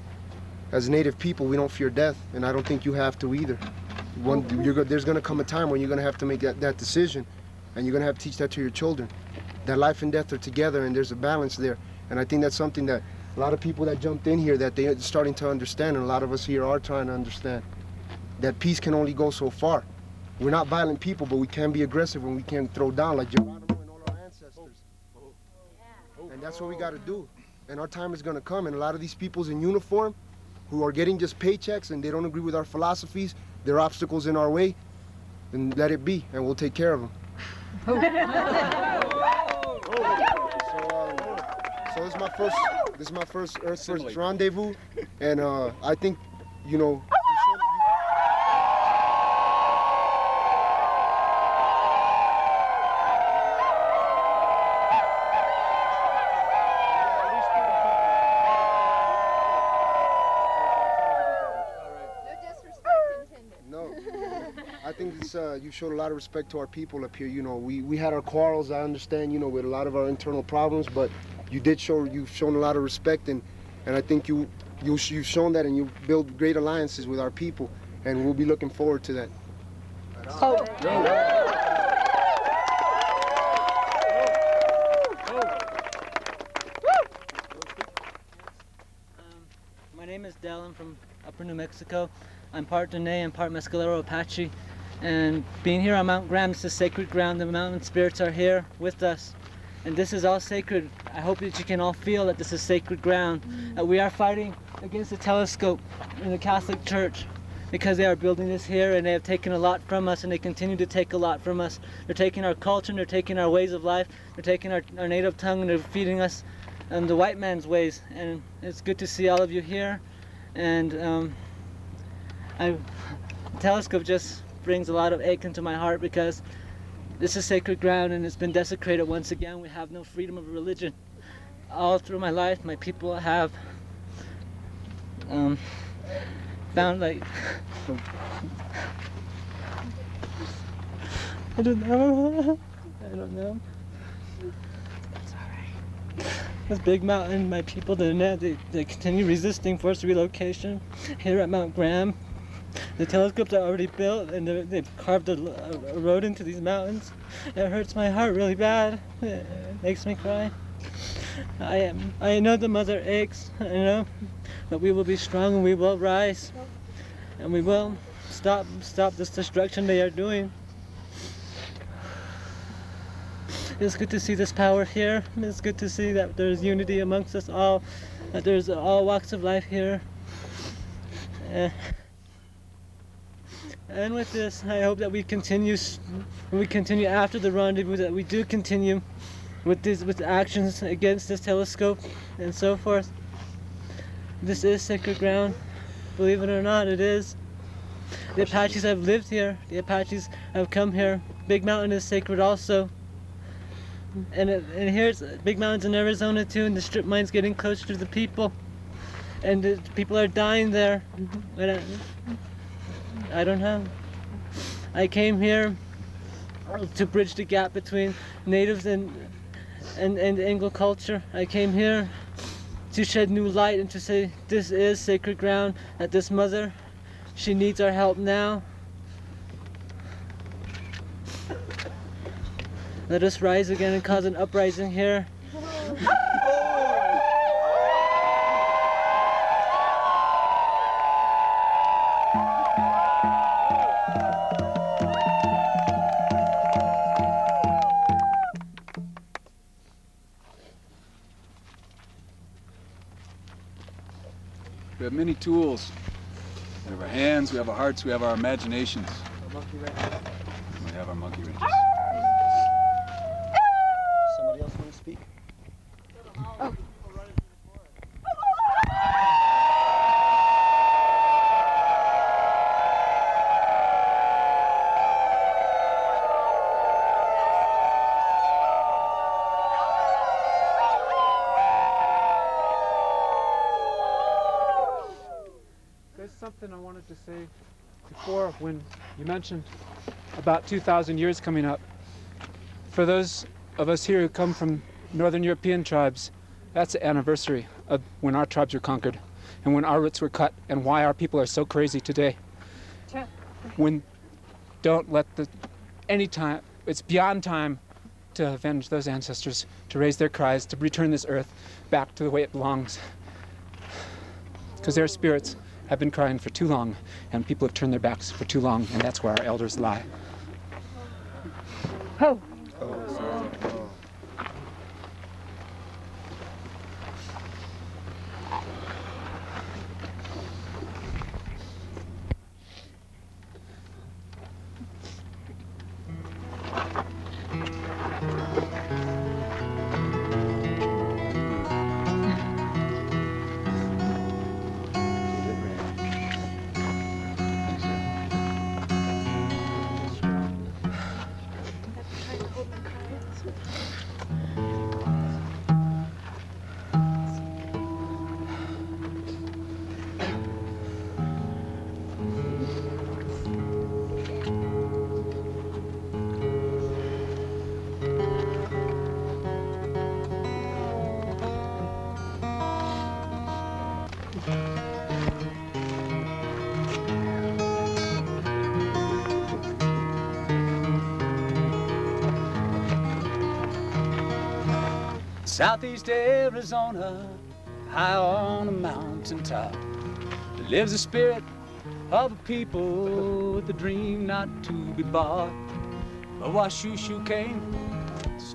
as Native people, we don't fear death, and I don't think you have to either. One, you're go there's going to come a time when you're going to have to make that, that decision. And you're going to have to teach that to your children, that life and death are together, and there's a balance there. And I think that's something that a lot of people that jumped in here, that they're starting to understand, and a lot of us here are trying to understand, that peace can only go so far. We're not violent people, but we can be aggressive, and we can throw down like Geronimo and all our ancestors. And that's what we got to do. And our time is going to come, and a lot of these peoples in uniform who are getting just paychecks and they don't agree with our philosophies, they're obstacles in our way, then let it be, and we'll take care of them. So, um, so this is my first, this is my first Earth First rendezvous, and uh, I think, you know. I think it's, uh, you showed a lot of respect to our people up here. You know, we, we had our quarrels, I understand, you know, with a lot of our internal problems, but you did show, you've shown a lot of respect, and, and I think you, you, you've shown that, and you build great alliances with our people, and we'll be looking forward to that. Oh. My name is Dell. I'm from Upper New Mexico. I'm part Dene and part Mescalero Apache. And being here on Mount Graham, it's a sacred ground. The mountain spirits are here with us. And this is all sacred. I hope that you can all feel that this is sacred ground. That we are fighting against the telescope in the Catholic Church because they are building this here and they have taken a lot from us and they continue to take a lot from us. They're taking our culture and they're taking our ways of life. They're taking our, our native tongue and they're feeding us um, the white man's ways. And it's good to see all of you here. And um, I, the telescope just brings a lot of ache into my heart because this is sacred ground and it's been desecrated once again. We have no freedom of religion. All through my life, my people have um, found like I don't know. I don't know. It's alright. This big mountain, my people, they, they continue resisting forced relocation here at Mount Graham. The telescopes are already built and they've carved a, a road into these mountains. It hurts my heart really bad. It makes me cry. I am. I know the mother aches, I know, but we will be strong and we will rise. And we will stop, stop this destruction they are doing. It's good to see this power here. It's good to see that there's unity amongst us all, that there's all walks of life here. Uh, And with this, I hope that we continue, we continue after the rendezvous, that we do continue with these, with actions against this telescope and so forth. This is sacred ground, believe it or not, it is. The Apaches have lived here. The Apaches have come here. Big Mountain is sacred also. And it, and here's Big Mountain's in Arizona too, and the strip mine's getting closer to the people, and the people are dying there. But I, I don't know. I came here to bridge the gap between natives and and, and Anglo culture. I came here to shed new light and to say this is sacred ground, that this mother, she needs our help now. Let us rise again and cause an uprising here. We have many tools. We have our hands, we have our hearts, we have our imaginations. We have our monkey wrenches. Somebody else want to speak? Oh. There's something I wanted to say before when you mentioned about two thousand years coming up. For those of us here who come from Northern European tribes, that's the anniversary of when our tribes were conquered and when our roots were cut and why our people are so crazy today. When don't let the any time, it's beyond time to avenge those ancestors, to raise their cries, to return this earth back to the way it belongs. Because their spirits have been crying for too long, and people have turned their backs for too long, and that's where our elders lie. Oh. Southeast Arizona, high on a mountaintop, there lives a spirit of a people with a dream not to be bought. But Washushu came to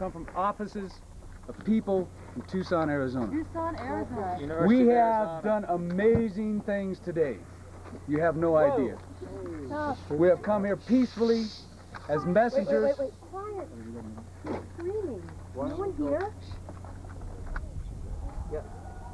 come from offices of people in Tucson, Arizona. Tucson, Arizona. We have done amazing things today. You have no idea. Oh. We have come here peacefully as messengers. Wait, wait, wait, wait. Quiet. Screaming. No one here? Yep.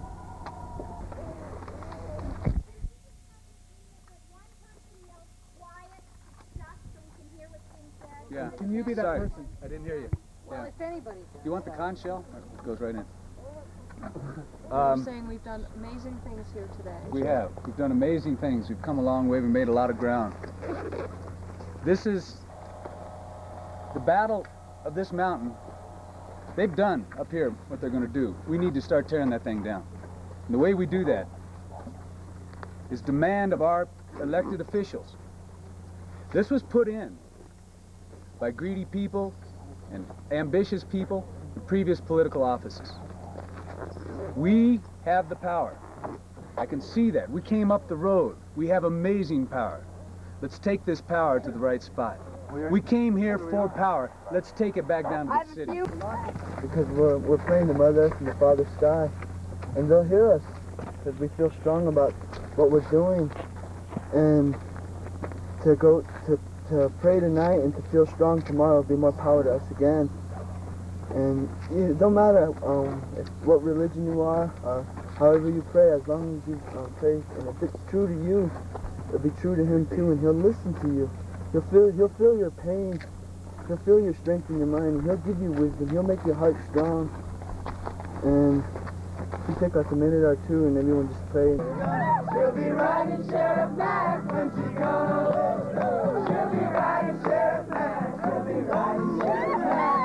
Yeah. Can you be that Sorry, person? I didn't hear you. Well, Yeah. if anybody. You want the conch shell? It goes right in. We're Um, saying we've done amazing things here today. We have. We've done amazing things. We've come a long way. We've made a lot of ground. This is the battle of this mountain. They've done up here what they're going to do. We need to start tearing that thing down. And the way we do that is demand of our elected officials. This was put in by greedy people and ambitious people in previous political offices. We have the power. I can see that. We came up the road. We have amazing power. Let's take this power to the right spot. We came here for power. Let's take it back down to the city. Because we're, we're praying to Mother Earth and the Father Sky, and they'll hear us because we feel strong about what we're doing. And to go to, to pray tonight and to feel strong tomorrow will be more power to us again. And it don't matter um, if, what religion you are or however you pray, as long as you uh, pray, and if it's true to you, it'll be true to Him too, and He'll listen to you. He'll feel, he'll feel your pain, He'll feel your strength in your mind, and He'll give you wisdom, He'll make your heart strong. And you take like a minute or two and everyone just pray. She'll be riding Sheriff Mack when she comes. She'll be riding Sheriff Mack. She'll be riding Sheriff Mack.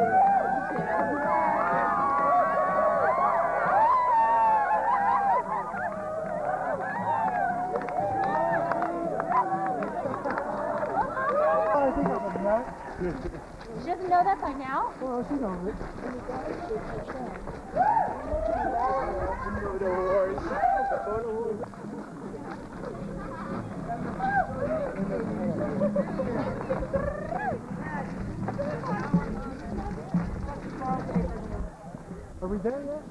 She doesn't know that by now? Well, she knows it. Are we there yet?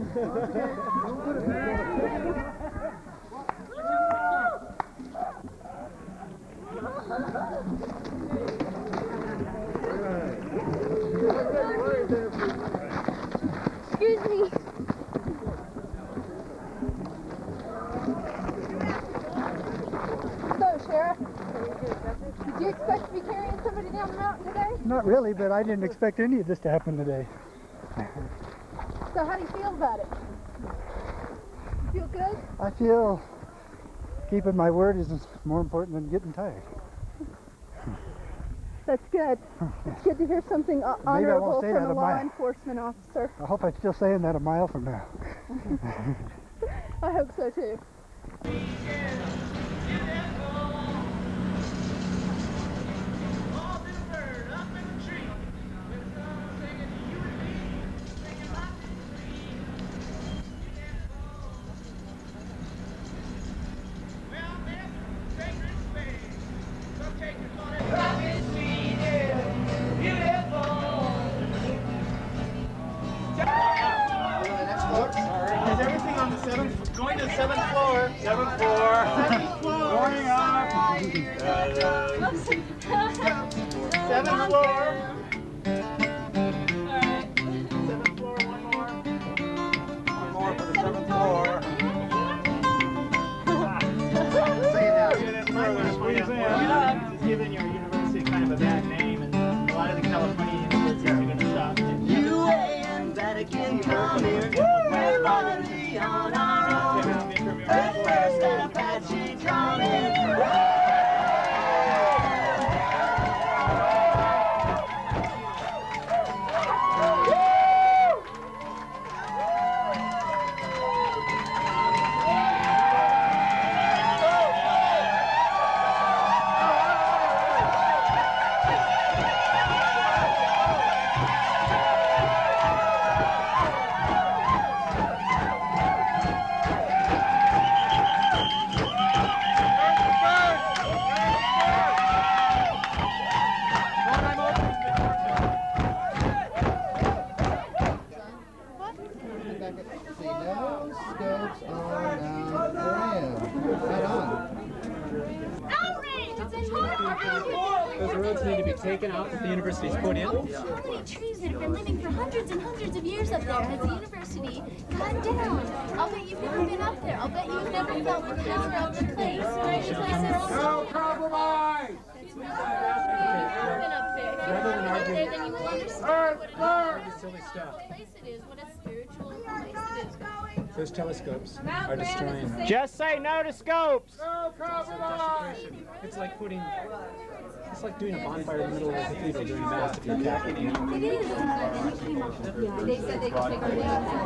Excuse me. So, Sheriff, did you expect to be carrying somebody down the mountain today? Not really, but I didn't expect any of this to happen today. So how do you feel about it? You feel good? I feel keeping my word is more important than getting tired. That's good. It's good to hear something uh, Maybe I won't honorable say from that a a law mile. enforcement officer. I hope I'm still saying that a mile from now. I hope so too. Is everything on the seventh? Going to the seventh floor. Seventh floor. Seventh floor. Going up. Seventh floor. Seventh floor. One more. One more for the seventh floor. Say it now. Get in further. Squeeze in. It's given your university kind of a bad name, and a lot of the California universities are going to stop. U A and Vatican come here. We're finally on our own. First and Apache coming. Those roads need to be taken out that the university's put in. How many trees that have been living for hundreds and hundreds of years up there has the university cut down? I'll bet you've never been up there. I'll bet you've never felt the power of the place. Right? The place that also... No compromise! You've been up there. If you've been up there, then you will understand what a silly stuff. place it is, what a spiritual place it is. Those telescopes are destroying them. Just say no to scopes! No compromise! It's like putting, it's like doing a bonfire in the middle of the cathedral during mass if you're attacking you. It is. They said they could take our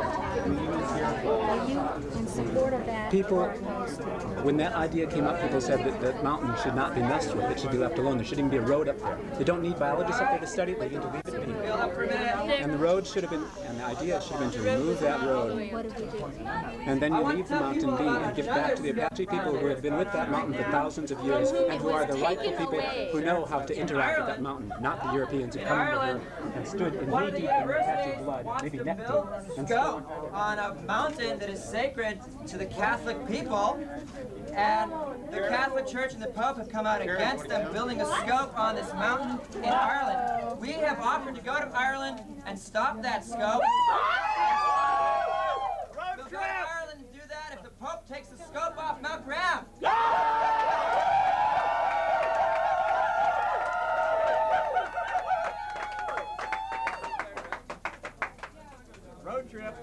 youth in support of that. People, when that idea came up, people said that that mountain should not be messed with. It should be left alone. There shouldn't even be a road up there. They don't need biologists up there to study it. They need to leave it be. And the road should have been, and the idea should have been to remove that road. And then you leave the mountain be and give it back to the Apache people who have been with that mountain for thousands of years and who are the rightful people who know how to interact with that mountain, not the Europeans who come over here and stood in knee deep in Apache blood, maybe neck deep. And Go on a mountain that is sacred to the Catholic people, and the Catholic Church and the Pope have come out against them building a scope on this mountain in Ireland. We have offered to go to Ireland and stop that scope. We'll go to Ireland and do that if the Pope takes the scope off Mount Graham. Road trip.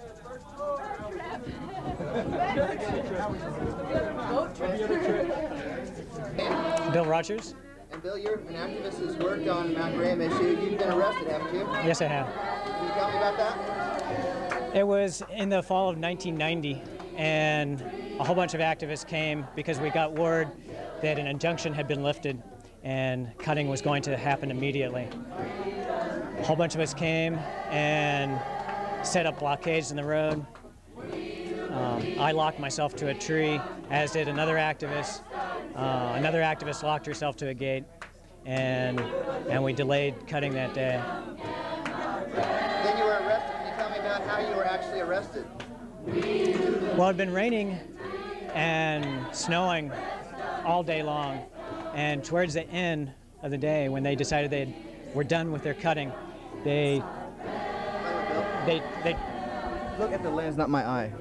Bill Rogers. And Bill, you're an activist who's worked on the Mount Graham issue. You've been arrested, haven't you? Yes, I have. Can you tell me about that? It was in the fall of nineteen ninety, and a whole bunch of activists came because we got word that an injunction had been lifted and cutting was going to happen immediately. A whole bunch of us came and set up blockades in the road. Um, I locked myself to a tree, as did another activist. Uh, another activist locked herself to a gate, and and we delayed cutting that day. Then you were arrested. Can you tell me about how you were actually arrested? Well, it had been raining and snowing all day long, and towards the end of the day, when they decided they were done with their cutting, they they they look at the lens, not my eye.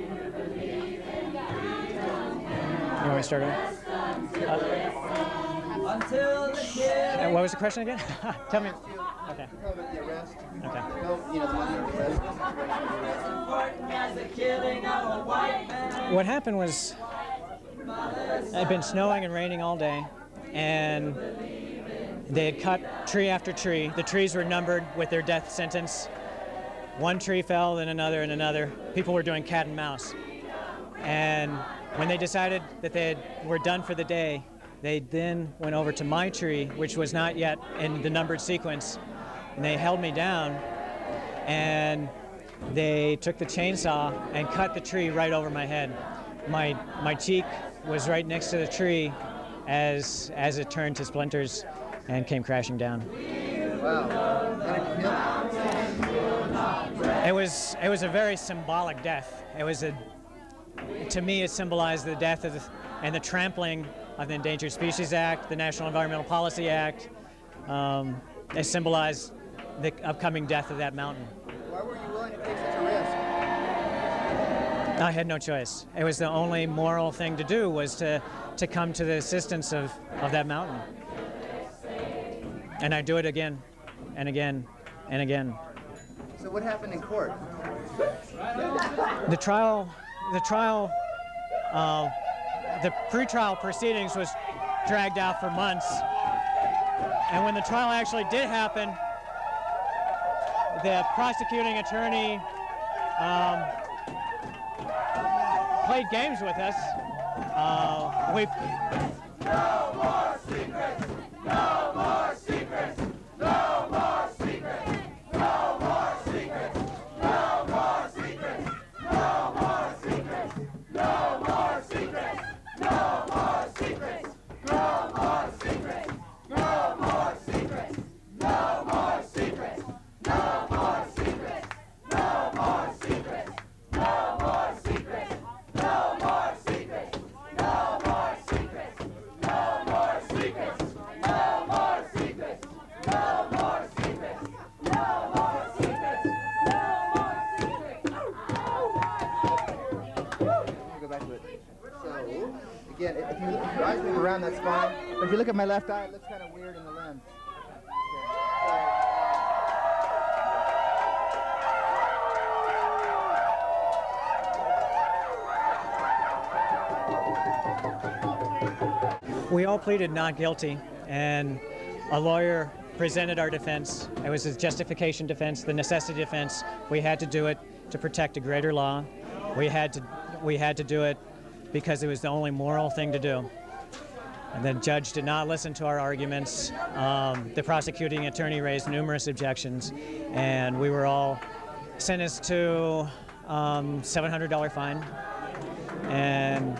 You want me to start over? Uh, Until the kid. uh, what was the question again? Tell me. Okay. The arrest. Okay. You know, the money arrest. What happened was, it had been snowing and raining all day, and they had cut tree after tree. The trees were numbered with their death sentence. One tree fell, then another, and another. People were doing cat and mouse. And when they decided that they had, were done for the day, they then went over to my tree, which was not yet in the numbered sequence, and they held me down, and they took the chainsaw and cut the tree right over my head. My my cheek was right next to the tree as as it turned to splinters and came crashing down. Wow. It was it was a very symbolic death. It was a to me it symbolized the death of the, and the trampling of the Endangered Species Act, the National Environmental Policy Act. Um, it symbolized the upcoming death of that mountain. Why were you willing to take such a risk? I had no choice. It was the only moral thing to do, was to, to come to the assistance of, of that mountain. And I do it again and again and again. So what happened in court? The trial, the trial, uh, the pre-trial proceedings was dragged out for months. And when the trial actually did happen, the prosecuting attorney um, played games with us. Uh, we No more secrets! No more secrets! No more secrets! No more secrets! No more secrets! No more secrets! No more secrets! No more secrets! No more secrets! No more secrets! No more secrets! No more secrets! No more secrets! No more secrets! No more secrets! No more secrets! No No more secrets. No more secrets. No more secrets. Go back to it. So, again, if you if your eyes move around, that's fine. But if you look at my left eye, it looks kind of weird in the lens. We all pleaded not guilty, and a lawyer presented our defense. It was a justification defense, the necessity defense. We had to do it to protect a greater law. We had to, we had to do it because it was the only moral thing to do. And the judge did not listen to our arguments. Um, the prosecuting attorney raised numerous objections, and we were all sentenced to um, seven hundred dollar fine and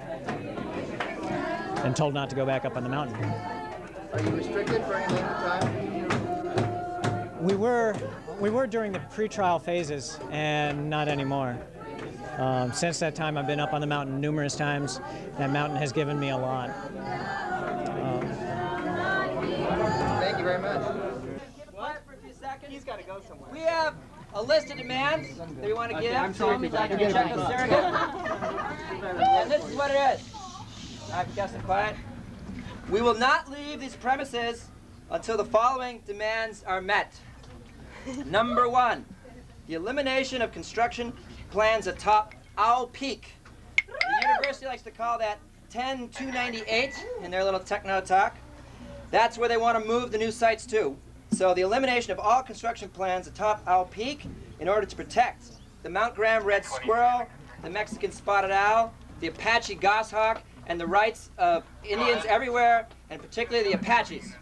and told not to go back up on the mountain. Are you restricted for any length of time? We were, we were during the pre-trial phases, and not anymore. Um, since that time, I've been up on the mountain numerous times. That mountain has given me a lot. Um, Thank you very much. Quiet for a few seconds. He's got to go somewhere. We have a list of demands that we want to give I'm to sorry, Doctor Doctor Pacheco surrogate. And this is what it is. I guess I'm quiet. We will not leave these premises until the following demands are met. Number one, the elimination of construction plans atop Owl Peak. The university likes to call that ten two ninety-eight in their little techno talk. That's where they want to move the new sites to. So the elimination of all construction plans atop Owl Peak in order to protect the Mount Graham red squirrel, the Mexican spotted owl, the Apache goshawk, and the rights of Indians everywhere, and particularly the Apaches.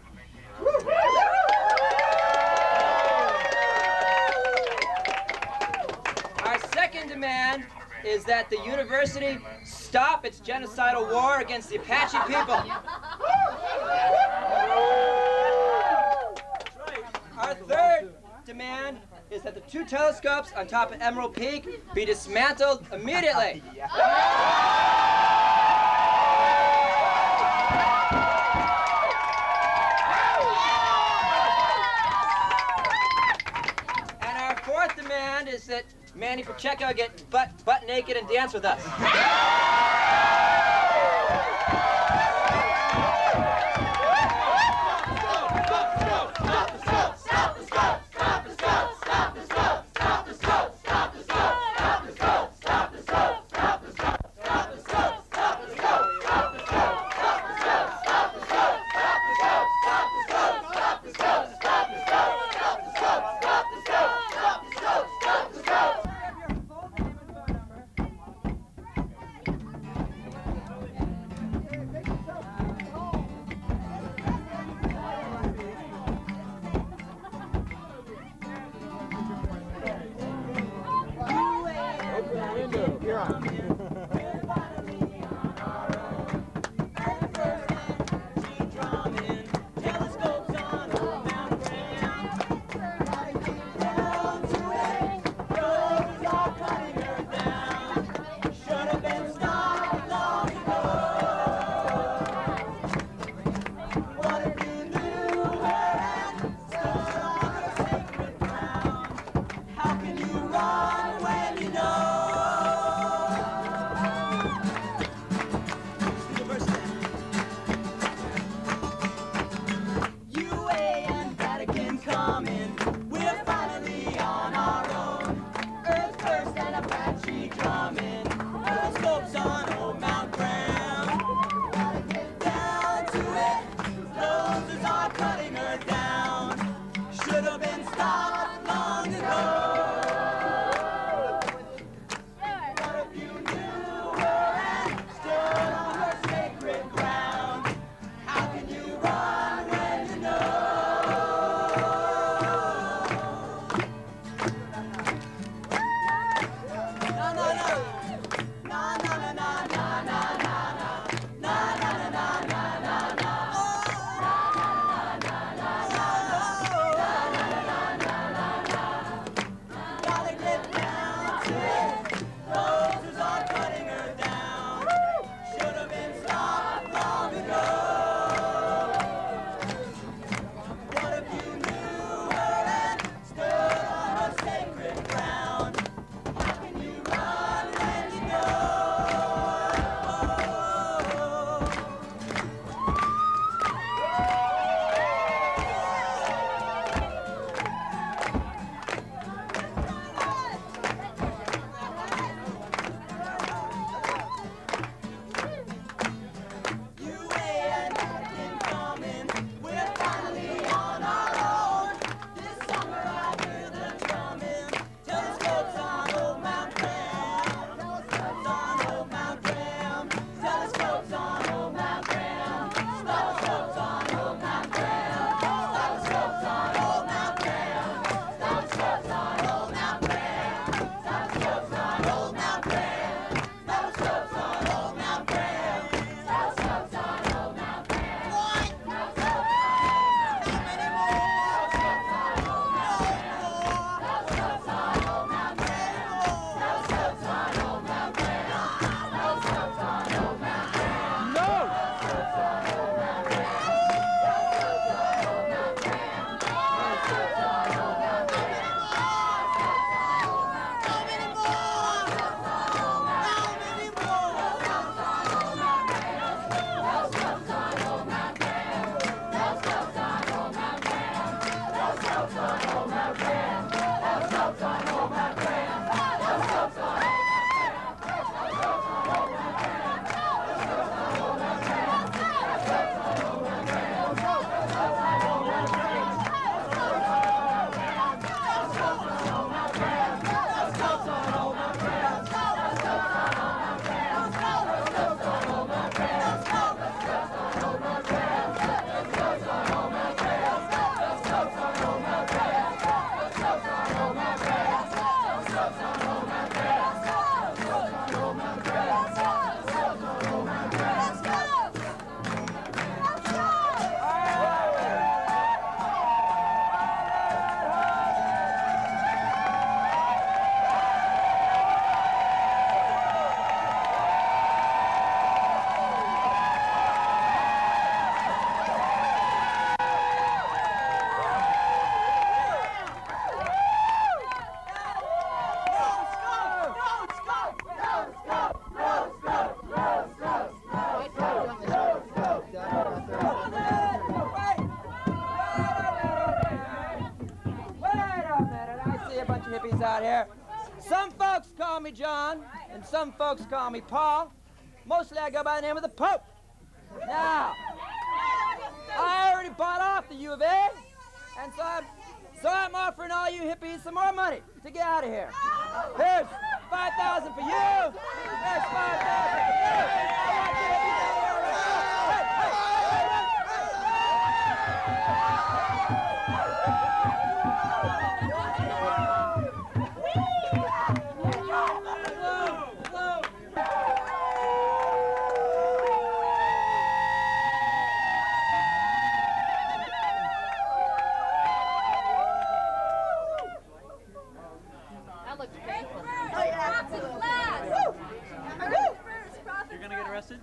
Our second demand is that the university stop its genocidal war against the Apache people. Our third demand is that the two telescopes on top of Emerald Peak be dismantled immediately. And our fourth demand is that Manny Pacheco get butt, butt naked and dance with us. hippies out here. Some folks call me John, and some folks call me Paul. Mostly I go by the name of the Pope. Now, I already bought off the U of A, and so I'm, so I'm offering all you hippies some more money to get out of here. Here's five thousand for you. Here's five thousand for you. I want you hippies out of here right now. Hey, hey, You're gonna get arrested?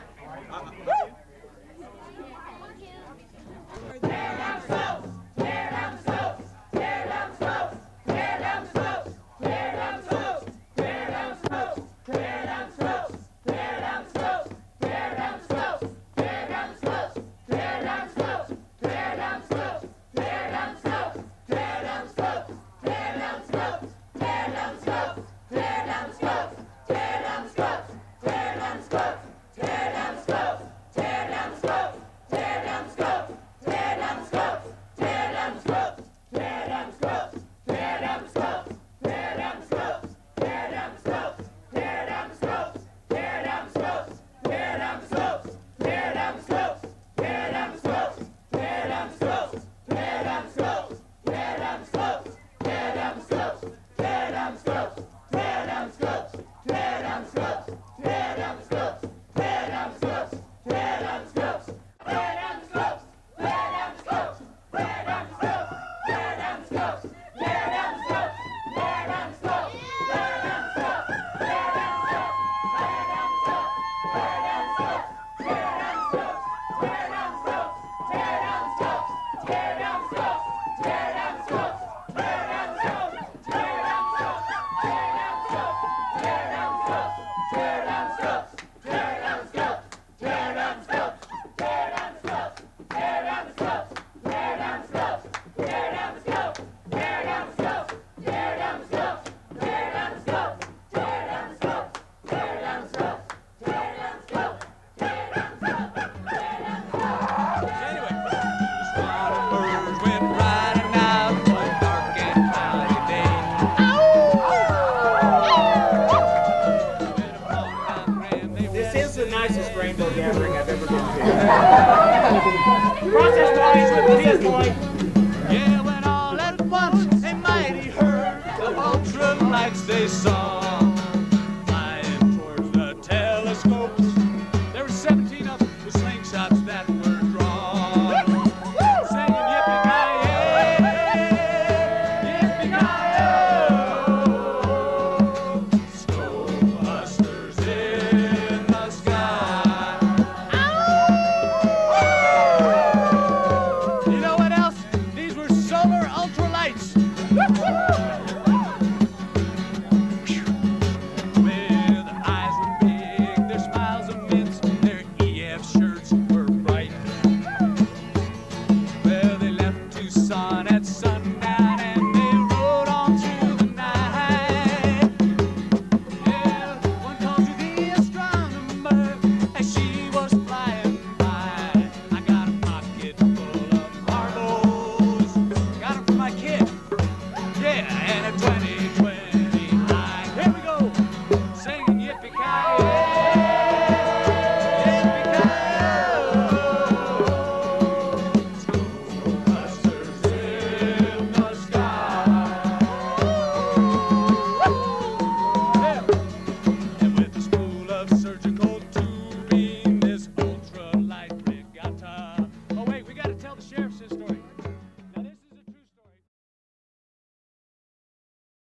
Process boys, process boy. Yeah, when all at once a mighty herd of ultra lights they saw.